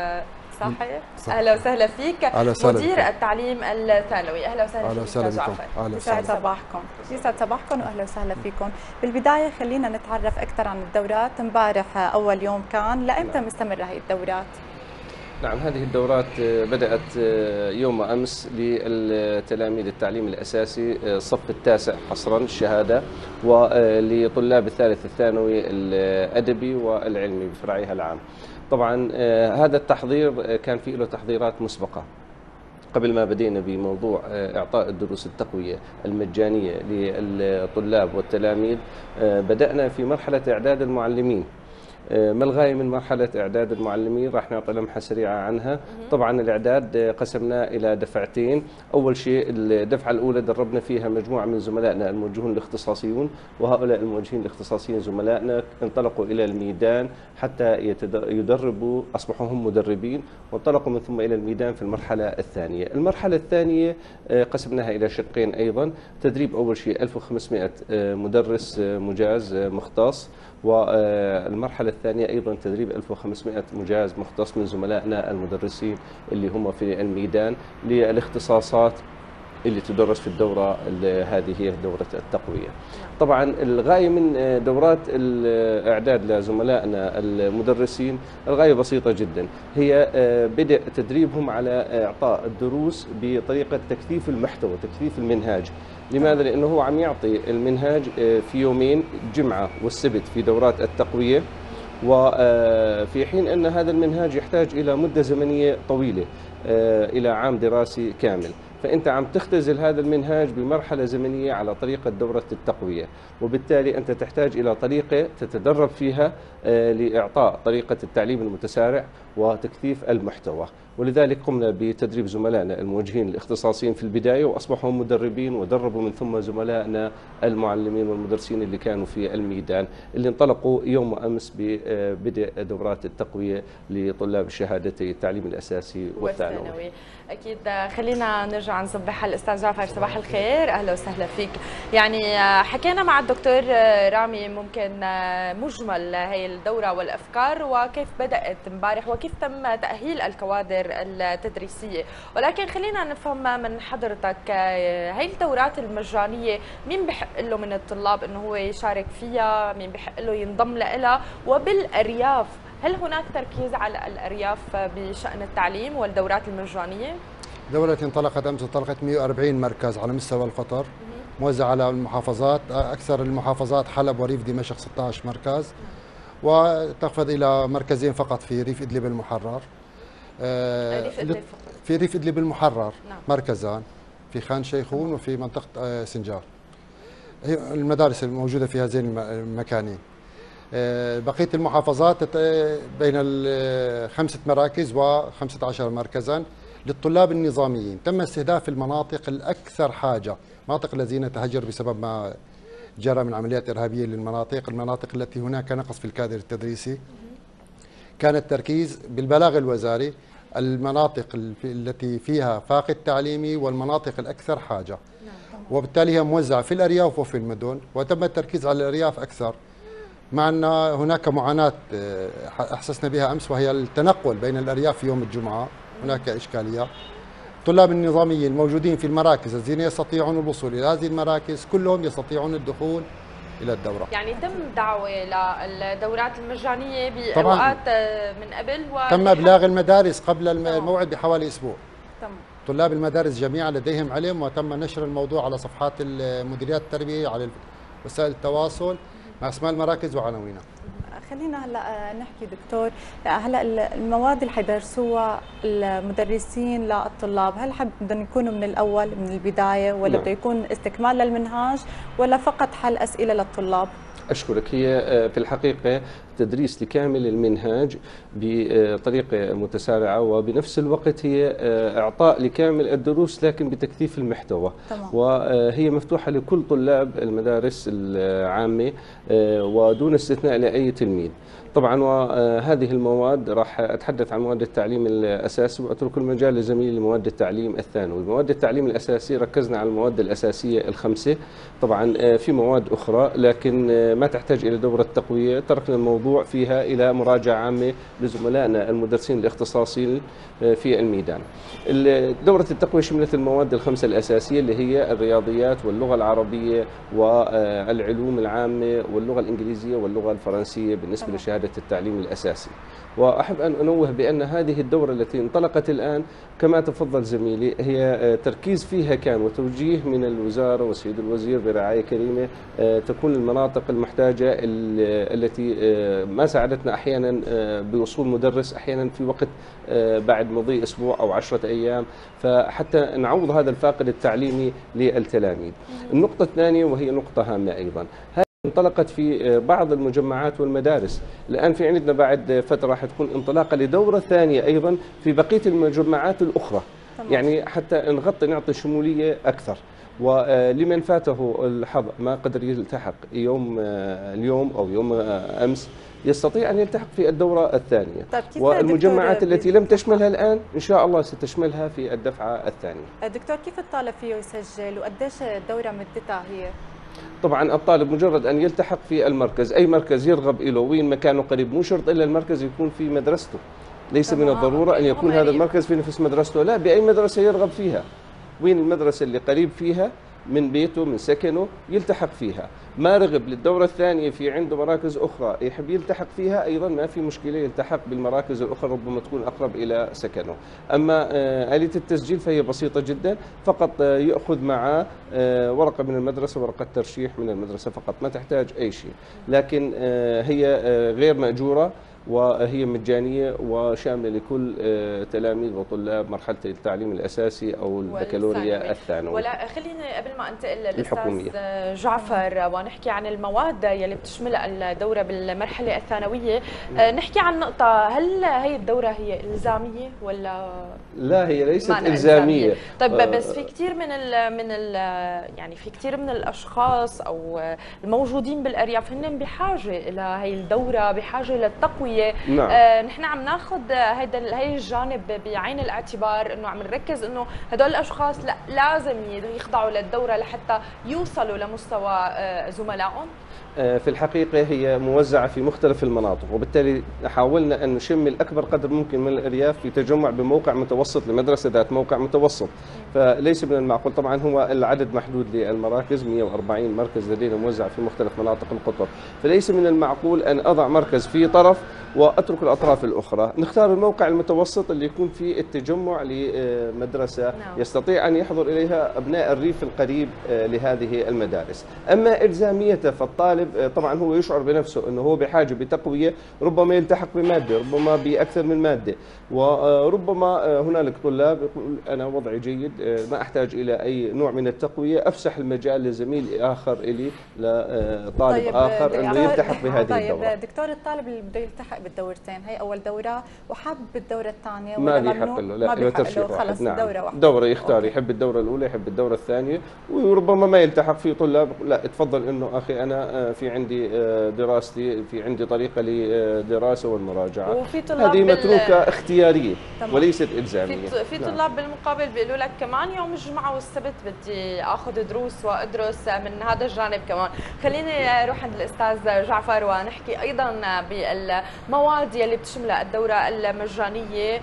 صحيح. اهلا وسهلا فيك. أهلا وسهلا مدير فيك. التعليم الثانوي. اهلا وسهلا فيك. اهلا وسهلا جعفر. يسعد صباحكم. يسعد صباحكم واهلا وسهلا فيكم. بالبدايه خلينا نتعرف اكثر عن الدورات. امبارح اول يوم كان، لامتى مستمره هي الدورات؟ نعم، هذه الدورات بدأت يوم أمس للتلاميذ التعليم الأساسي الصف التاسع حصرا الشهادة، ولطلاب الثالث الثانوي الأدبي والعلمي بفرعها العام. طبعا هذا التحضير كان فيه له تحضيرات مسبقة قبل ما بدينا بموضوع إعطاء الدروس التقوية المجانية للطلاب والتلاميذ. بدأنا في مرحلة إعداد المعلمين. ما الغاية من مرحلة إعداد المعلمين؟ راح نعطي لمحة سريعة عنها. طبعا الإعداد قسمناه إلى دفعتين. أول شيء الدفعة الأولى دربنا فيها مجموعة من زملائنا الموجهون الاختصاصيون، وهؤلاء الموجهين الاختصاصيين زملائنا انطلقوا إلى الميدان حتى يدربوا، أصبحوا هم مدربين وانطلقوا من ثم إلى الميدان في المرحلة الثانية. المرحلة الثانية قسمناها إلى شقين أيضا. تدريب أول شيء ألف وخمسمئة مدرس مجاز مختص، والمرحلة الثانية أيضا تدريب ألف وخمسمئة مجاز مختص من زملائنا المدرسين اللي هم في الميدان للاختصاصات اللي تدرس في الدورة هذه هي دورة التقوية. طبعا الغاية من دورات الإعداد لزملائنا المدرسين الغاية بسيطة جدا، هي بدء تدريبهم على إعطاء الدروس بطريقة تكثيف المحتوى، تكثيف المنهاج. لماذا؟ لأنه هو عم يعطي المنهاج في يومين، الجمعة والسبت في دورات التقوية، وفي حين أن هذا المنهاج يحتاج إلى مدة زمنية طويلة إلى عام دراسي كامل. فأنت عم تختزل هذا المنهاج بمرحلة زمنية على طريقة دورة التقوية، وبالتالي أنت تحتاج إلى طريقة تتدرب فيها لإعطاء طريقة التعليم المتسارع وتكثيف المحتوى. ولذلك قمنا بتدريب زملائنا الموجهين الاختصاصيين في البداية، وأصبحوا مدربين ودربوا من ثم زملائنا المعلمين والمدرسين اللي كانوا في الميدان، اللي انطلقوا يوم أمس ببدء دورات التقوية لطلاب الشهادتي التعليم الأساسي والثانوي. أكيد. خلينا نرجع نصبح على الأستاذ جعفر. صباح الخير. أهلا وسهلا فيك. يعني حكينا مع الدكتور رامي ممكن مجمل هي الدورة والأفكار وكيف بدأت امبارح وكيف تم تأهيل الكوادر التدريسية، ولكن خلينا نفهم من حضرتك هي الدورات المجانية مين بحق له من الطلاب انه هو يشارك فيها، مين بحق له ينضم لها، وبالأرياف هل هناك تركيز على الأرياف بشأن التعليم والدورات المجانية؟ دورة انطلقت أمس، انطلقت مئة وأربعين مركز على مستوى القطر موزعة على المحافظات. أكثر المحافظات حلب وريف دمشق ستة عشر مركز، وتخفض إلى مركزين فقط في ريف إدلب المحرر. ريف إدلب في ريف إدلب المحرر نعم. مركزان في خان شيخون وفي منطقة سنجار. هي المدارس الموجودة في هذين المكانين. بقية المحافظات بين خمسة مراكز وخمسة عشر مركزا للطلاب النظاميين. تم استهداف المناطق الأكثر حاجة، مناطق الذين تهجروا بسبب ما جرى من عمليات إرهابية للمناطق، المناطق التي هناك نقص في الكادر التدريسي. كان التركيز بالبلاغ الوزاري المناطق التي فيها فاقد تعليمي والمناطق الأكثر حاجة، وبالتالي هي موزعة في الأرياف وفي المدن، وتم التركيز على الأرياف أكثر، مع أن هناك معاناة أحسسنا بها أمس وهي التنقل بين الأرياف في يوم الجمعة. هناك إشكالية. الطلاب النظاميين الموجودين في المراكز الذين يستطيعون الوصول إلى هذه المراكز كلهم يستطيعون الدخول إلى الدورة. يعني تم دعوة للدورات المجانية بأوقات من قبل و... تم إبلاغ المدارس قبل الموعد بحوالي أسبوع. تم. طلاب المدارس جميعا لديهم علم، وتم نشر الموضوع على صفحات مديريات التربية على وسائل التواصل مع اسماء المراكز وعناوينها. خلينا هلا نحكي دكتور، هلا المواد اللي حيدرسوها المدرسين للطلاب، هل حب بدهم يكونوا من الاول من البدايه ولا بده يكون استكمال للمنهاج ولا فقط حل اسئله للطلاب؟ أشكرك. هي في الحقيقة تدريس لكامل المنهاج بطريقة متسارعة، وبنفس الوقت هي إعطاء لكامل الدروس لكن بتكثيف المحتوى. طبعا. وهي مفتوحة لكل طلاب المدارس العامة ودون استثناء لأي تلميذ. طبعا وهذه المواد راح اتحدث عن مواد التعليم الاساسي واترك المجال لزميلي لمواد التعليم الثانوي. مواد التعليم الاساسي ركزنا على المواد الاساسيه الخمسه، طبعا في مواد اخرى لكن ما تحتاج الى دوره تقويه، تركنا الموضوع فيها الى مراجعه عامه لزملائنا المدرسين الاختصاصيين في الميدان. دوره التقويه شملت المواد الخمسه الاساسيه اللي هي الرياضيات واللغه العربيه والعلوم العامه واللغه الانجليزيه واللغه الفرنسيه بالنسبه لشهاده التعليم الأساسي. وأحب أن أنوه بأن هذه الدورة التي انطلقت الآن كما تفضل زميلي هي تركيز فيها كان وتوجيه من الوزارة والسيد الوزير برعاية كريمة تكون المناطق المحتاجة التي ما ساعدتنا أحيانا بوصول مدرس، أحيانا في وقت بعد مضي أسبوع أو عشرة أيام، فحتى نعوض هذا الفاقد التعليمي للتلاميذ. النقطة الثانية وهي نقطة هامة أيضا، انطلقت في بعض المجمعات والمدارس، الآن في عندنا بعد فترة راح تكون انطلاقة لدورة ثانية أيضا في بقية المجمعات الأخرى. طبعا. يعني حتى نغطي نعطي شمولية أكثر، ولمن فاته الحظ ما قدر يلتحق يوم اليوم أو يوم أمس يستطيع أن يلتحق في الدورة الثانية. طيب والمجمعات التي لم تشملها الآن إن شاء الله ستشملها في الدفعة الثانية. دكتور كيف الطالب فيه يسجل وقديش الدورة مدتها هي؟ طبعا الطالب مجرد ان يلتحق في المركز، اي مركز يرغب له وين مكانه قريب، مو شرط الا المركز يكون في مدرسته، ليس من الضروره ان يكون هذا المركز في نفس مدرسته، لا، باي مدرسه يرغب فيها، وين المدرسه اللي قريب فيها من بيته من سكنه يلتحق فيها. ما رغب للدورة الثانية في عنده مراكز أخرى يحب يلتحق فيها أيضا ما في مشكلة، يلتحق بالمراكز الأخرى ربما تكون أقرب إلى سكنه. أما آلية التسجيل فهي بسيطة جدا، فقط يأخذ معه ورقة من المدرسة، ورقة ترشيح من المدرسة فقط، ما تحتاج أي شيء، لكن هي غير مأجورة وهي مجانية وشاملة لكل تلاميذ وطلاب مرحلة التعليم الأساسي أو البكالوريا الثانوي. ولا خليني قبل ما أنتقل للأستاذ جعفر ونحكي عن المواد يلي بتشملها الدورة بالمرحلة الثانوية، نحكي عن نقطة، هل هي الدورة هي إلزامية ولا لا؟ هي ليست إلزامية. طيب بس في كثير من ال من ال يعني في كثير من الأشخاص أو الموجودين بالأرياف هن بحاجة إلى هي الدورة، بحاجة للتقوية. نعم. آه نحن عم ناخذ هيدا هي الجانب بعين الاعتبار، انه عم نركز انه هدول الاشخاص لا لازم يخضعوا للدوره لحتى يوصلوا لمستوى آه زملائهم. في الحقيقة هي موزعة في مختلف المناطق، وبالتالي حاولنا أن نشمل أكبر قدر ممكن من الأرياف في تجمع بموقع متوسط لمدرسة ذات موقع متوسط. فليس من المعقول، طبعا هو العدد محدود للمراكز، مئة وأربعين مركز لدينا موزع في مختلف مناطق القطر، فليس من المعقول أن أضع مركز في طرف وأترك الأطراف الأخرى. نختار الموقع المتوسط اللي يكون فيه التجمع لمدرسة يستطيع أن يحضر إليها أبناء الريف القريب لهذه المدارس. أما إلزاميته فالطالب طبعا هو يشعر بنفسه أنه هو بحاجة بتقوية، ربما يلتحق بمادة، ربما بأكثر من مادة، وربما هنالك طلاب يقول أنا وضعي جيد ما أحتاج إلى أي نوع من التقوية، أفسح المجال لزميل آخر إلي لطالب طيب آخر أنه يلتحق بهذه طيب الدورة. دكتور الطالب اللي بده يلتحق بالدورتين، هي أول دورة وحب بالدورة الثانية ما بيحق له، لا له ترشيح واحد. نعم. دورة واحدة. دورة يختار. أوكي. يحب الدورة الأولى يحب الدورة الثانية، وربما ما يلتحق. في طلاب لا تفضل إنه أخي أنا في عندي دراستي، في عندي طريقة للدراسة والمراجعة، وفي طلاب هذه متروكة اختيارية تمام. وليست إلزامية. في, في طلاب نعم. بالمقابل بيقولوا لك كمان يوم الجمعة والسبت بدي آخذ دروس وأدرس من هذا الجانب كمان. خليني أروح عند الأستاذ جعفر ونحكي أيضا بالمواد يلي بتشملها الدورة المجانية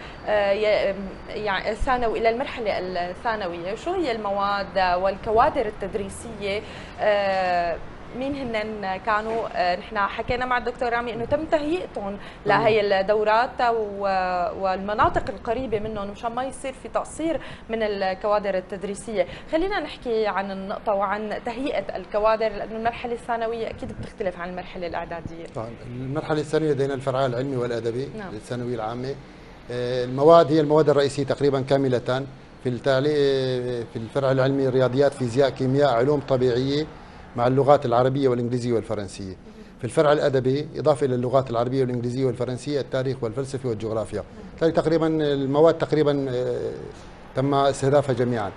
يعني الثانوي إلى المرحلة الثانوية. شو هي المواد والكوادر التدريسية مين هن كانوا؟ نحن حكينا مع الدكتور رامي انه تم تهيئتهم لهي الدورات والمناطق القريبه منهم مشان ما يصير في تقصير من الكوادر التدريسيه. خلينا نحكي عن النقطه وعن تهيئه الكوادر، لانه المرحله الثانويه اكيد بتختلف عن المرحله الاعداديه. طبعا المرحله الثانويه لدينا الفرع العلمي والادبي. نعم. الثانويه العامه. المواد هي المواد الرئيسيه تقريبا كامله. في التعليم في الفرع العلمي رياضيات، فيزياء، كيمياء، علوم طبيعيه مع اللغات العربيه والانجليزيه والفرنسيه. في الفرع الادبي اضافه الى اللغات العربيه والانجليزيه والفرنسيه التاريخ والفلسفه والجغرافيا. تقريبا المواد تقريبا تم استهدافها جميعا.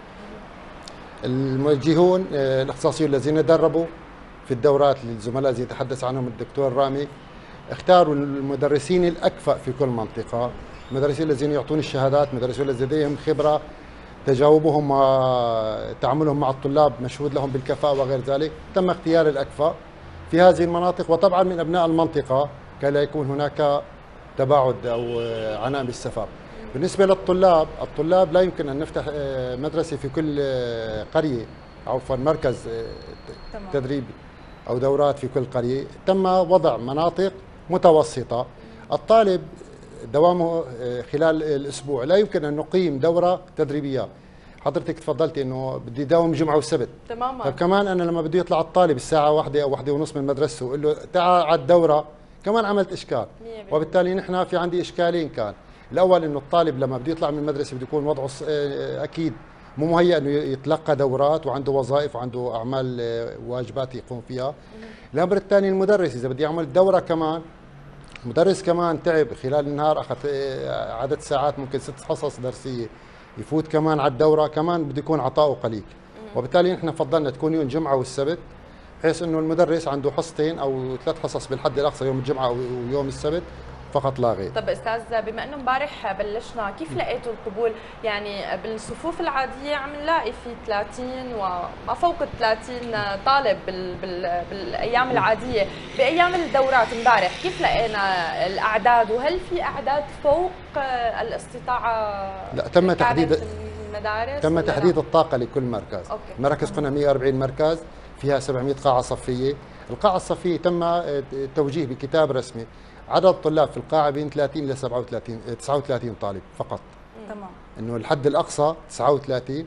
الموجهون الاختصاصيون الذين دربوا في الدورات للزملاء الذي يتحدث عنهم الدكتور رامي اختاروا المدرسين الاكفأ في كل منطقه، المدرسين الذين يعطون الشهادات، المدرسين الذين لديهم خبره، تجاوبهم وتعاملهم مع الطلاب مشهود لهم بالكفاءة وغير ذلك. تم اختيار الأكفأ في هذه المناطق، وطبعا من أبناء المنطقة كي لا يكون هناك تباعد أو عناء بالسفر. بالنسبة للطلاب، الطلاب لا يمكن أن نفتح مدرسة في كل قرية، عفوا مركز تدريب أو دورات في كل قرية. تم وضع مناطق متوسطة. الطالب دوامه خلال الاسبوع، لا يمكن ان نقيم دوره تدريبيه. حضرتك تفضلت انه بدي داوم جمعه وسبت تماما. طب كمان انا لما بده يطلع الطالب الساعه واحدة او واحدة ونص من مدرسته واقول له تعال على الدوره، كمان عملت اشكال. وبالتالي نحن في عندي اشكالين كان. الاول انه الطالب لما بده يطلع من المدرسه بده يكون وضعه اكيد مو مهيئ انه يتلقى دورات وعنده وظائف وعنده اعمال واجبات يقوم فيها. الامر الثاني المدرس اذا بدي يعمل دوره كمان، المدرس كمان تعب خلال النهار، اخذ عدد ساعات ممكن ست حصص درسيه، يفوت كمان على الدوره، كمان بده يكون عطاؤه قليل. وبالتالي نحن فضلنا تكون يوم الجمعه والسبت، بحيث انه المدرس عنده حصتين او ثلاث حصص بالحد الاقصى يوم الجمعه ويوم السبت فقط لا غير. طب استاذ، بما انه امبارح بلشنا، كيف لقيتوا القبول؟ يعني بالصفوف العاديه عم نلاقي في ثلاثين وما فوق ال ثلاثين طالب بال بال بالايام العاديه، بايام الدورات امبارح كيف لقينا الاعداد؟ وهل في اعداد فوق الاستطاعه؟ لا، تم تحديد المدارس، تم تحديد الطاقه لكل مركز. أوكي. مراكز قلنا مئة وأربعين مركز فيها سبعمئة قاعه صفيه. القاعه الصفيه تم التوجيه بكتاب رسمي عدد الطلاب في القاعة بين ثلاثين إلى سبعة وثلاثين تسعة وثلاثين طالب فقط. تمام. إنه الحد الأقصى تسعة وثلاثين.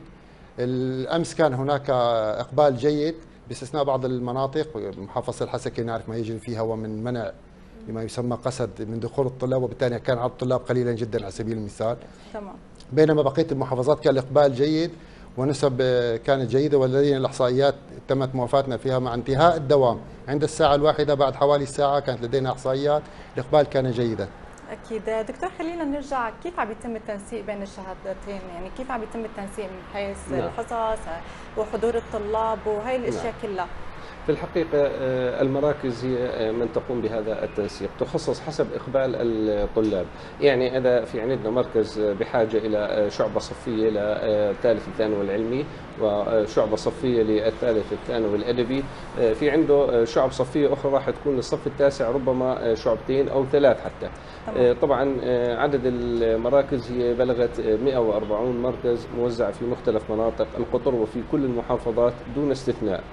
الأمس كان هناك إقبال جيد باستثناء بعض المناطق، محافظة الحسكة نعرف ما يجري فيها هو من منع لما يسمى قسد من دخول الطلاب، وبالتالي كان عدد الطلاب قليلا جدا على سبيل المثال. تمام. بينما بقية المحافظات كان الإقبال جيد ونسب كانت جيدة، ولدينا الإحصائيات تمت موافاتنا فيها مع انتهاء الدوام عند الساعة الواحدة. بعد حوالي ساعة كانت لدينا إحصائيات، الإقبال كان جيدا. أكيد. دكتور خلينا نرجع، كيف عم يتم التنسيق بين الشهادتين؟ يعني كيف عم يتم التنسيق من حيث نعم. الحصص وحضور الطلاب وهي الأشياء نعم. كلها؟ في الحقيقة المراكز هي من تقوم بهذا التنسيق، تخصص حسب إقبال الطلاب. يعني إذا في عندنا مركز بحاجة إلى شعبة صفية للثالث الثانوي العلمي وشعبة صفية للثالث الثانوي الأدبي، في عنده شعب صفية أخرى راح تكون للصف التاسع ربما شعبتين أو ثلاث حتى. طبعا عدد المراكز هي بلغت مئة وأربعين مركز موزعة في مختلف مناطق القطر وفي كل المحافظات دون استثناء.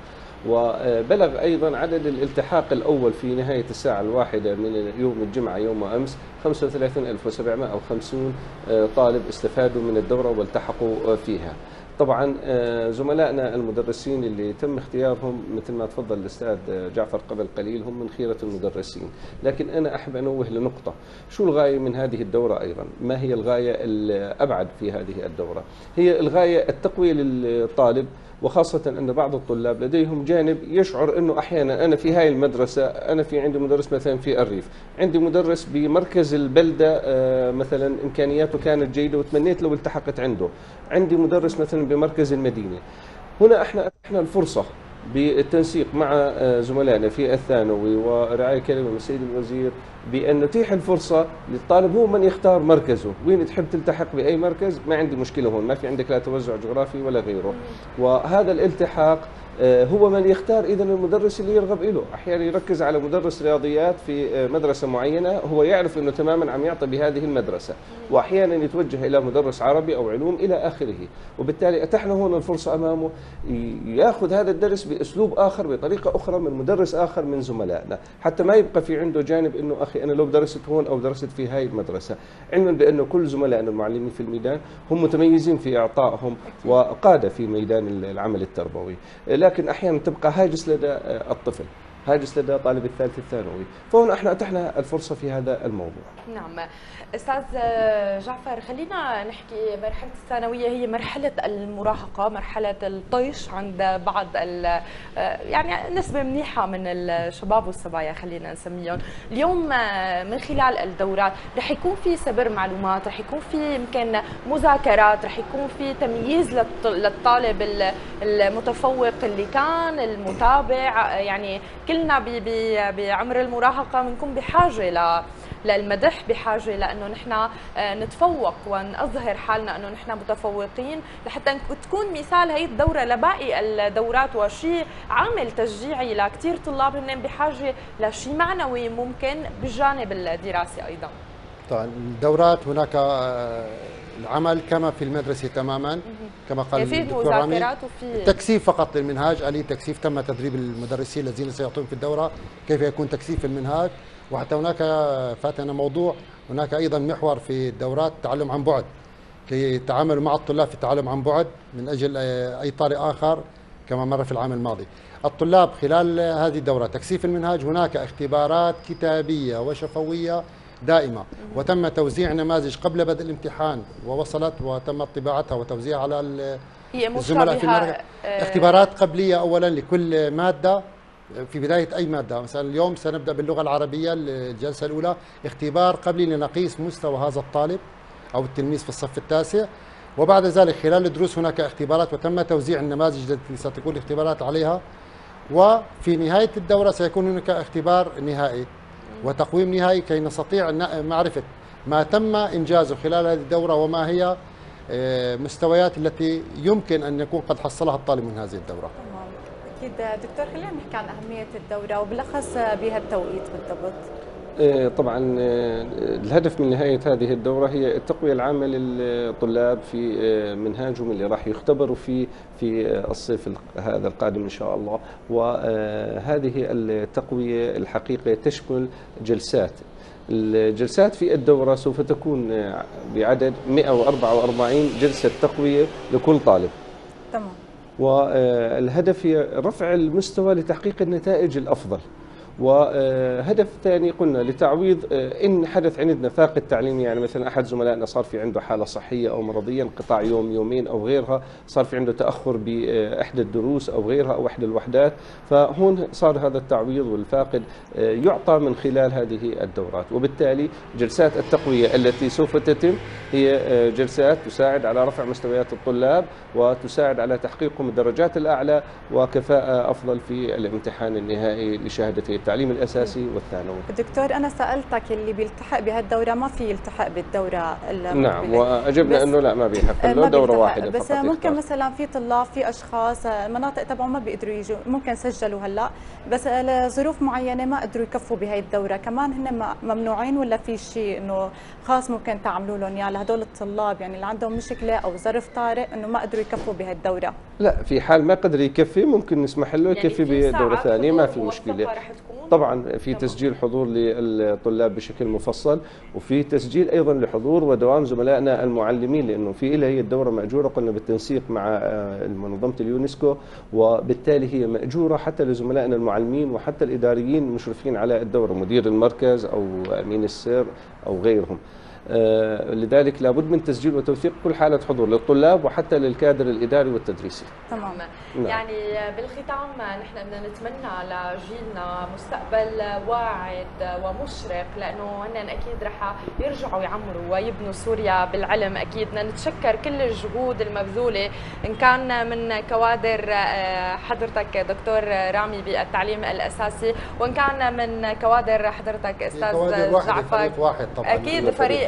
وبلغ أيضا عدد الالتحاق الأول في نهاية الساعة الواحدة من يوم الجمعة يوم أمس خمسة وثلاثين ألف وسبعمئة وخمسين طالب استفادوا من الدورة والتحقوا فيها. طبعا زملائنا المدرسين اللي تم اختيارهم مثل ما تفضل الأستاذ جعفر قبل قليل هم من خيرة المدرسين، لكن أنا أحب أنوه لنقطة، شو الغاية من هذه الدورة أيضا؟ ما هي الغاية الأبعد في هذه الدورة؟ هي الغاية التقوية للطالب، وخاصة أن بعض الطلاب لديهم جانب يشعر أنه أحيانا أنا في هاي المدرسة، أنا في عندي مدرس مثلا في الريف، عندي مدرس بمركز البلدة مثلا إمكانياته كانت جيدة وتمنيت لو التحقت عنده، عندي مدرس مثلا بمركز المدينة. هنا احنا أتحنا الفرصة بالتنسيق مع زملائنا في الثانوي ورعاية كلمة من السيد الوزير بأن نتيح الفرصة للطالب هو من يختار مركزه، وين تحب تلتحق بأي مركز ما عندي مشكلة، هون ما في عندك لا توزع جغرافي ولا غيره. وهذا الالتحاق هو من يختار إذا المدرس اللي يرغب له. أحيانا يركز على مدرس رياضيات في مدرسة معينة، هو يعرف أنه تماما عم يعطي بهذه المدرسة، وأحيانا يتوجه إلى مدرس عربي أو علوم إلى آخره، وبالتالي أتحنا هون الفرصة أمامه يأخذ هذا الدرس بأسلوب آخر بطريقة أخرى من مدرس آخر من زملائنا، حتى ما يبقى في عنده جانب أنه أخي أنا لو درست هون أو درست في هاي المدرسة، علما بأنه كل زملائنا المعلمين في الميدان هم متميزين في إعطائهم وقادة في ميدان العمل التربوي، لكن أحيانا تبقى هاجس لدى الطفل، هاجس لدى طالب الثالث الثانوي، فهنا احنا اتحنا الفرصة في هذا الموضوع. نعم. أستاذ جعفر، خلينا نحكي مرحلة الثانوية هي مرحلة المراهقة، مرحلة الطيش عند بعض يعني نسبة منيحة من الشباب والصبايا خلينا نسميهم. اليوم من خلال الدورات رح يكون في سبر معلومات، رح يكون في يمكن مذاكرات، رح يكون في تمييز للطالب المتفوق اللي كان المتابع. يعني كلنا بعمر المراهقة بنكون بحاجة ل للمدح، بحاجه لانه نحن نتفوق ونظهر حالنا انه نحن متفوقين، لحتى تكون مثال هي الدوره لباقي الدورات، وشيء عامل تشجيعي لكثير طلاب هن بحاجه لشيء معنوي ممكن بالجانب الدراسي ايضا. طبعا الدورات هناك العمل كما في المدرسه تماما، كما قال الدكتور رامي، تكثيف فقط للمنهاج، آلية تكثيف تم تدريب المدرسين الذين سيعطون في الدوره كيف يكون تكثيف المنهاج. وحتى هناك فاتنا موضوع، هناك ايضا محور في الدورات التعلم عن بعد، كي يتعاملوا مع الطلاب في التعلم عن بعد من اجل اي طارئ اخر كما مر في العام الماضي. الطلاب خلال هذه الدورة تكثيف المنهاج هناك اختبارات كتابية وشفوية دائمة، وتم توزيع نماذج قبل بدء الامتحان ووصلت وتم طباعتها وتوزيعها على الزملاء في المركز. اختبارات قبلية اولا لكل مادة في بداية أي مادة، مثلا اليوم سنبدأ باللغة العربية الجلسة الأولى اختبار قبلي لنقيس مستوى هذا الطالب أو التلميذ في الصف التاسع، وبعد ذلك خلال الدروس هناك اختبارات وتم توزيع النماذج التي ستكون الاختبارات عليها، وفي نهاية الدورة سيكون هناك اختبار نهائي وتقويم نهائي كي نستطيع معرفة ما تم إنجازه خلال هذه الدورة وما هي مستويات التي يمكن أن يكون قد حصلها الطالب من هذه الدورة. أكيد دكتور، خلينا نحكي عن أهمية الدورة وبالأخص بهالتوقيت بالضبط. طبعا الهدف من نهاية هذه الدورة هي التقوية العامة للطلاب في منهاجهم اللي راح يختبروا فيه في الصيف هذا القادم إن شاء الله. وهذه التقوية الحقيقة تشمل جلسات. الجلسات في الدورة سوف تكون بعدد مئة وأربعة وأربعين جلسة تقوية لكل طالب. تمام. والهدف هي رفع المستوى لتحقيق النتائج الأفضل. وهدف ثاني قلنا لتعويض إن حدث عندنا فاقد تعليمي، يعني مثلا أحد زملائنا صار في عنده حالة صحية أو مرضية انقطاع يوم يومين أو غيرها، صار في عنده تأخر بإحدى الدروس أو غيرها أو إحدى الوحدات، فهون صار هذا التعويض والفاقد يعطى من خلال هذه الدورات. وبالتالي جلسات التقوية التي سوف تتم هي جلسات تساعد على رفع مستويات الطلاب وتساعد على تحقيقهم الدرجات الأعلى وكفاءة أفضل في الامتحان النهائي لشهادتي التعليم الأساسي والثانوي. دكتور، أنا سألتك اللي بيلتحق بهالدورة ما في يلتحق بالدورة المقبلة. نعم، وأجبنا أنه لا، ما بيحق له دورة واحدة بس فقط. ممكن يختار. مثلا في طلاب، في أشخاص المناطق تبعهم ما بيقدروا يجوا، ممكن سجلوا هلا بس لظروف معينة ما قدروا يكفوا بهي الدورة، كمان هن ممنوعين ولا في شيء إنه خاص ممكن تعملوا لهم يعني لهدول الطلاب يعني اللي عندهم مشكلة أو ظرف طارئ إنه ما قدروا يكفوا بهي الدورة؟ لا، في حال ما قدر يكفي ممكن نسمح له يكفي يعني بدورة ثانية، ما في مشكلة. طبعا في طبعا. تسجيل حضور للطلاب بشكل مفصل، وفي تسجيل ايضا لحضور ودوام زملائنا المعلمين، لانه في لها هي الدوره ماجوره قلنا بالتنسيق مع منظمه اليونسكو، وبالتالي هي ماجوره حتى لزملائنا المعلمين وحتى الاداريين المشرفين على الدوره، مدير المركز او امين السر او غيرهم. آه لذلك لابد من تسجيل وتوثيق كل حالة حضور للطلاب وحتى للكادر الإداري والتدريسي. تمام. نعم. يعني بالختام نحن بدنا نتمنى لجيلنا مستقبل واعد ومشرق، لأنه هن أكيد رح يرجعوا يعمروا ويبنوا سوريا بالعلم. أكيد بدنا نتشكر كل الجهود المبذولة إن كان من كوادر حضرتك دكتور رامي بالتعليم الأساسي، وإن كان من كوادر حضرتك أستاذ جعفر. فريق واحد طبعا. أكيد فريق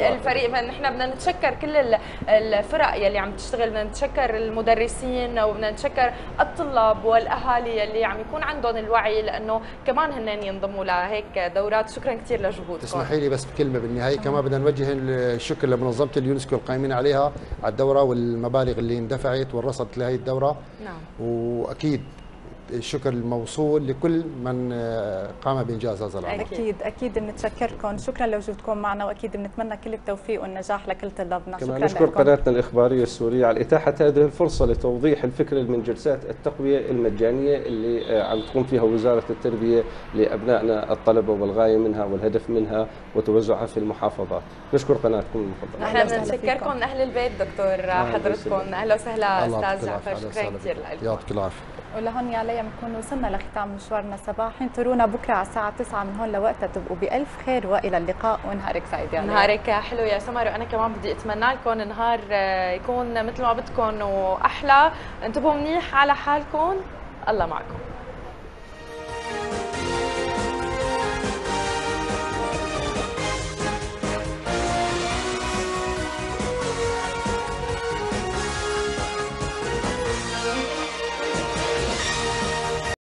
الفريق. نحن بدنا نتشكر كل الفرق يلي عم تشتغل، بدنا نتشكر المدرسين وبدنا نتشكر الطلاب والاهالي يلي عم يكون عندهم الوعي، لانه كمان هن ينضموا لهيك دورات. شكرا كثير لجهودكم. تسمحي لي بس بكلمه بالنهايه كمان بدنا نوجه الشكر لمنظمه اليونسكو القائمين عليها على الدوره والمبالغ اللي اندفعت ورصدت لهي الدوره. نعم. واكيد الشكر الموصول لكل من قام بإنجاز هذا العمل. أكيد أكيد بنتشكركم، شكرا لوجودكم معنا، وأكيد بنتمنى كل التوفيق والنجاح لكل طلابنا. كمان شكرا نشكر لكم. قناتنا الإخبارية السورية على إتاحة هذه الفرصة لتوضيح الفكرة من جلسات التقوية المجانية اللي عم تقوم فيها وزارة التربية لأبنائنا الطلبة، والغاية منها والهدف منها وتوزعها في المحافظات. نشكر قناتكم المفضلة. نحن بدنا نشكركم أهل البيت دكتور حضرتكم. أهلا وسهلا أستاذ جعفر، شكرا كثير لكم. يعطيك العافية. ولهون يا عليا بنكون وصلنا لختام مشوارنا الصباحي. انطرونا بكره على الساعه تسعة من هون لوقتها. تبقوا بألف خير والى اللقاء ونهارك سعيد يا عليا. نهارك حلو يا سمر، وانا كمان بدي اتمنى لكم نهار يكون مثل ما بدكم واحلى. انتبهوا منيح على حالكم، الله معكم.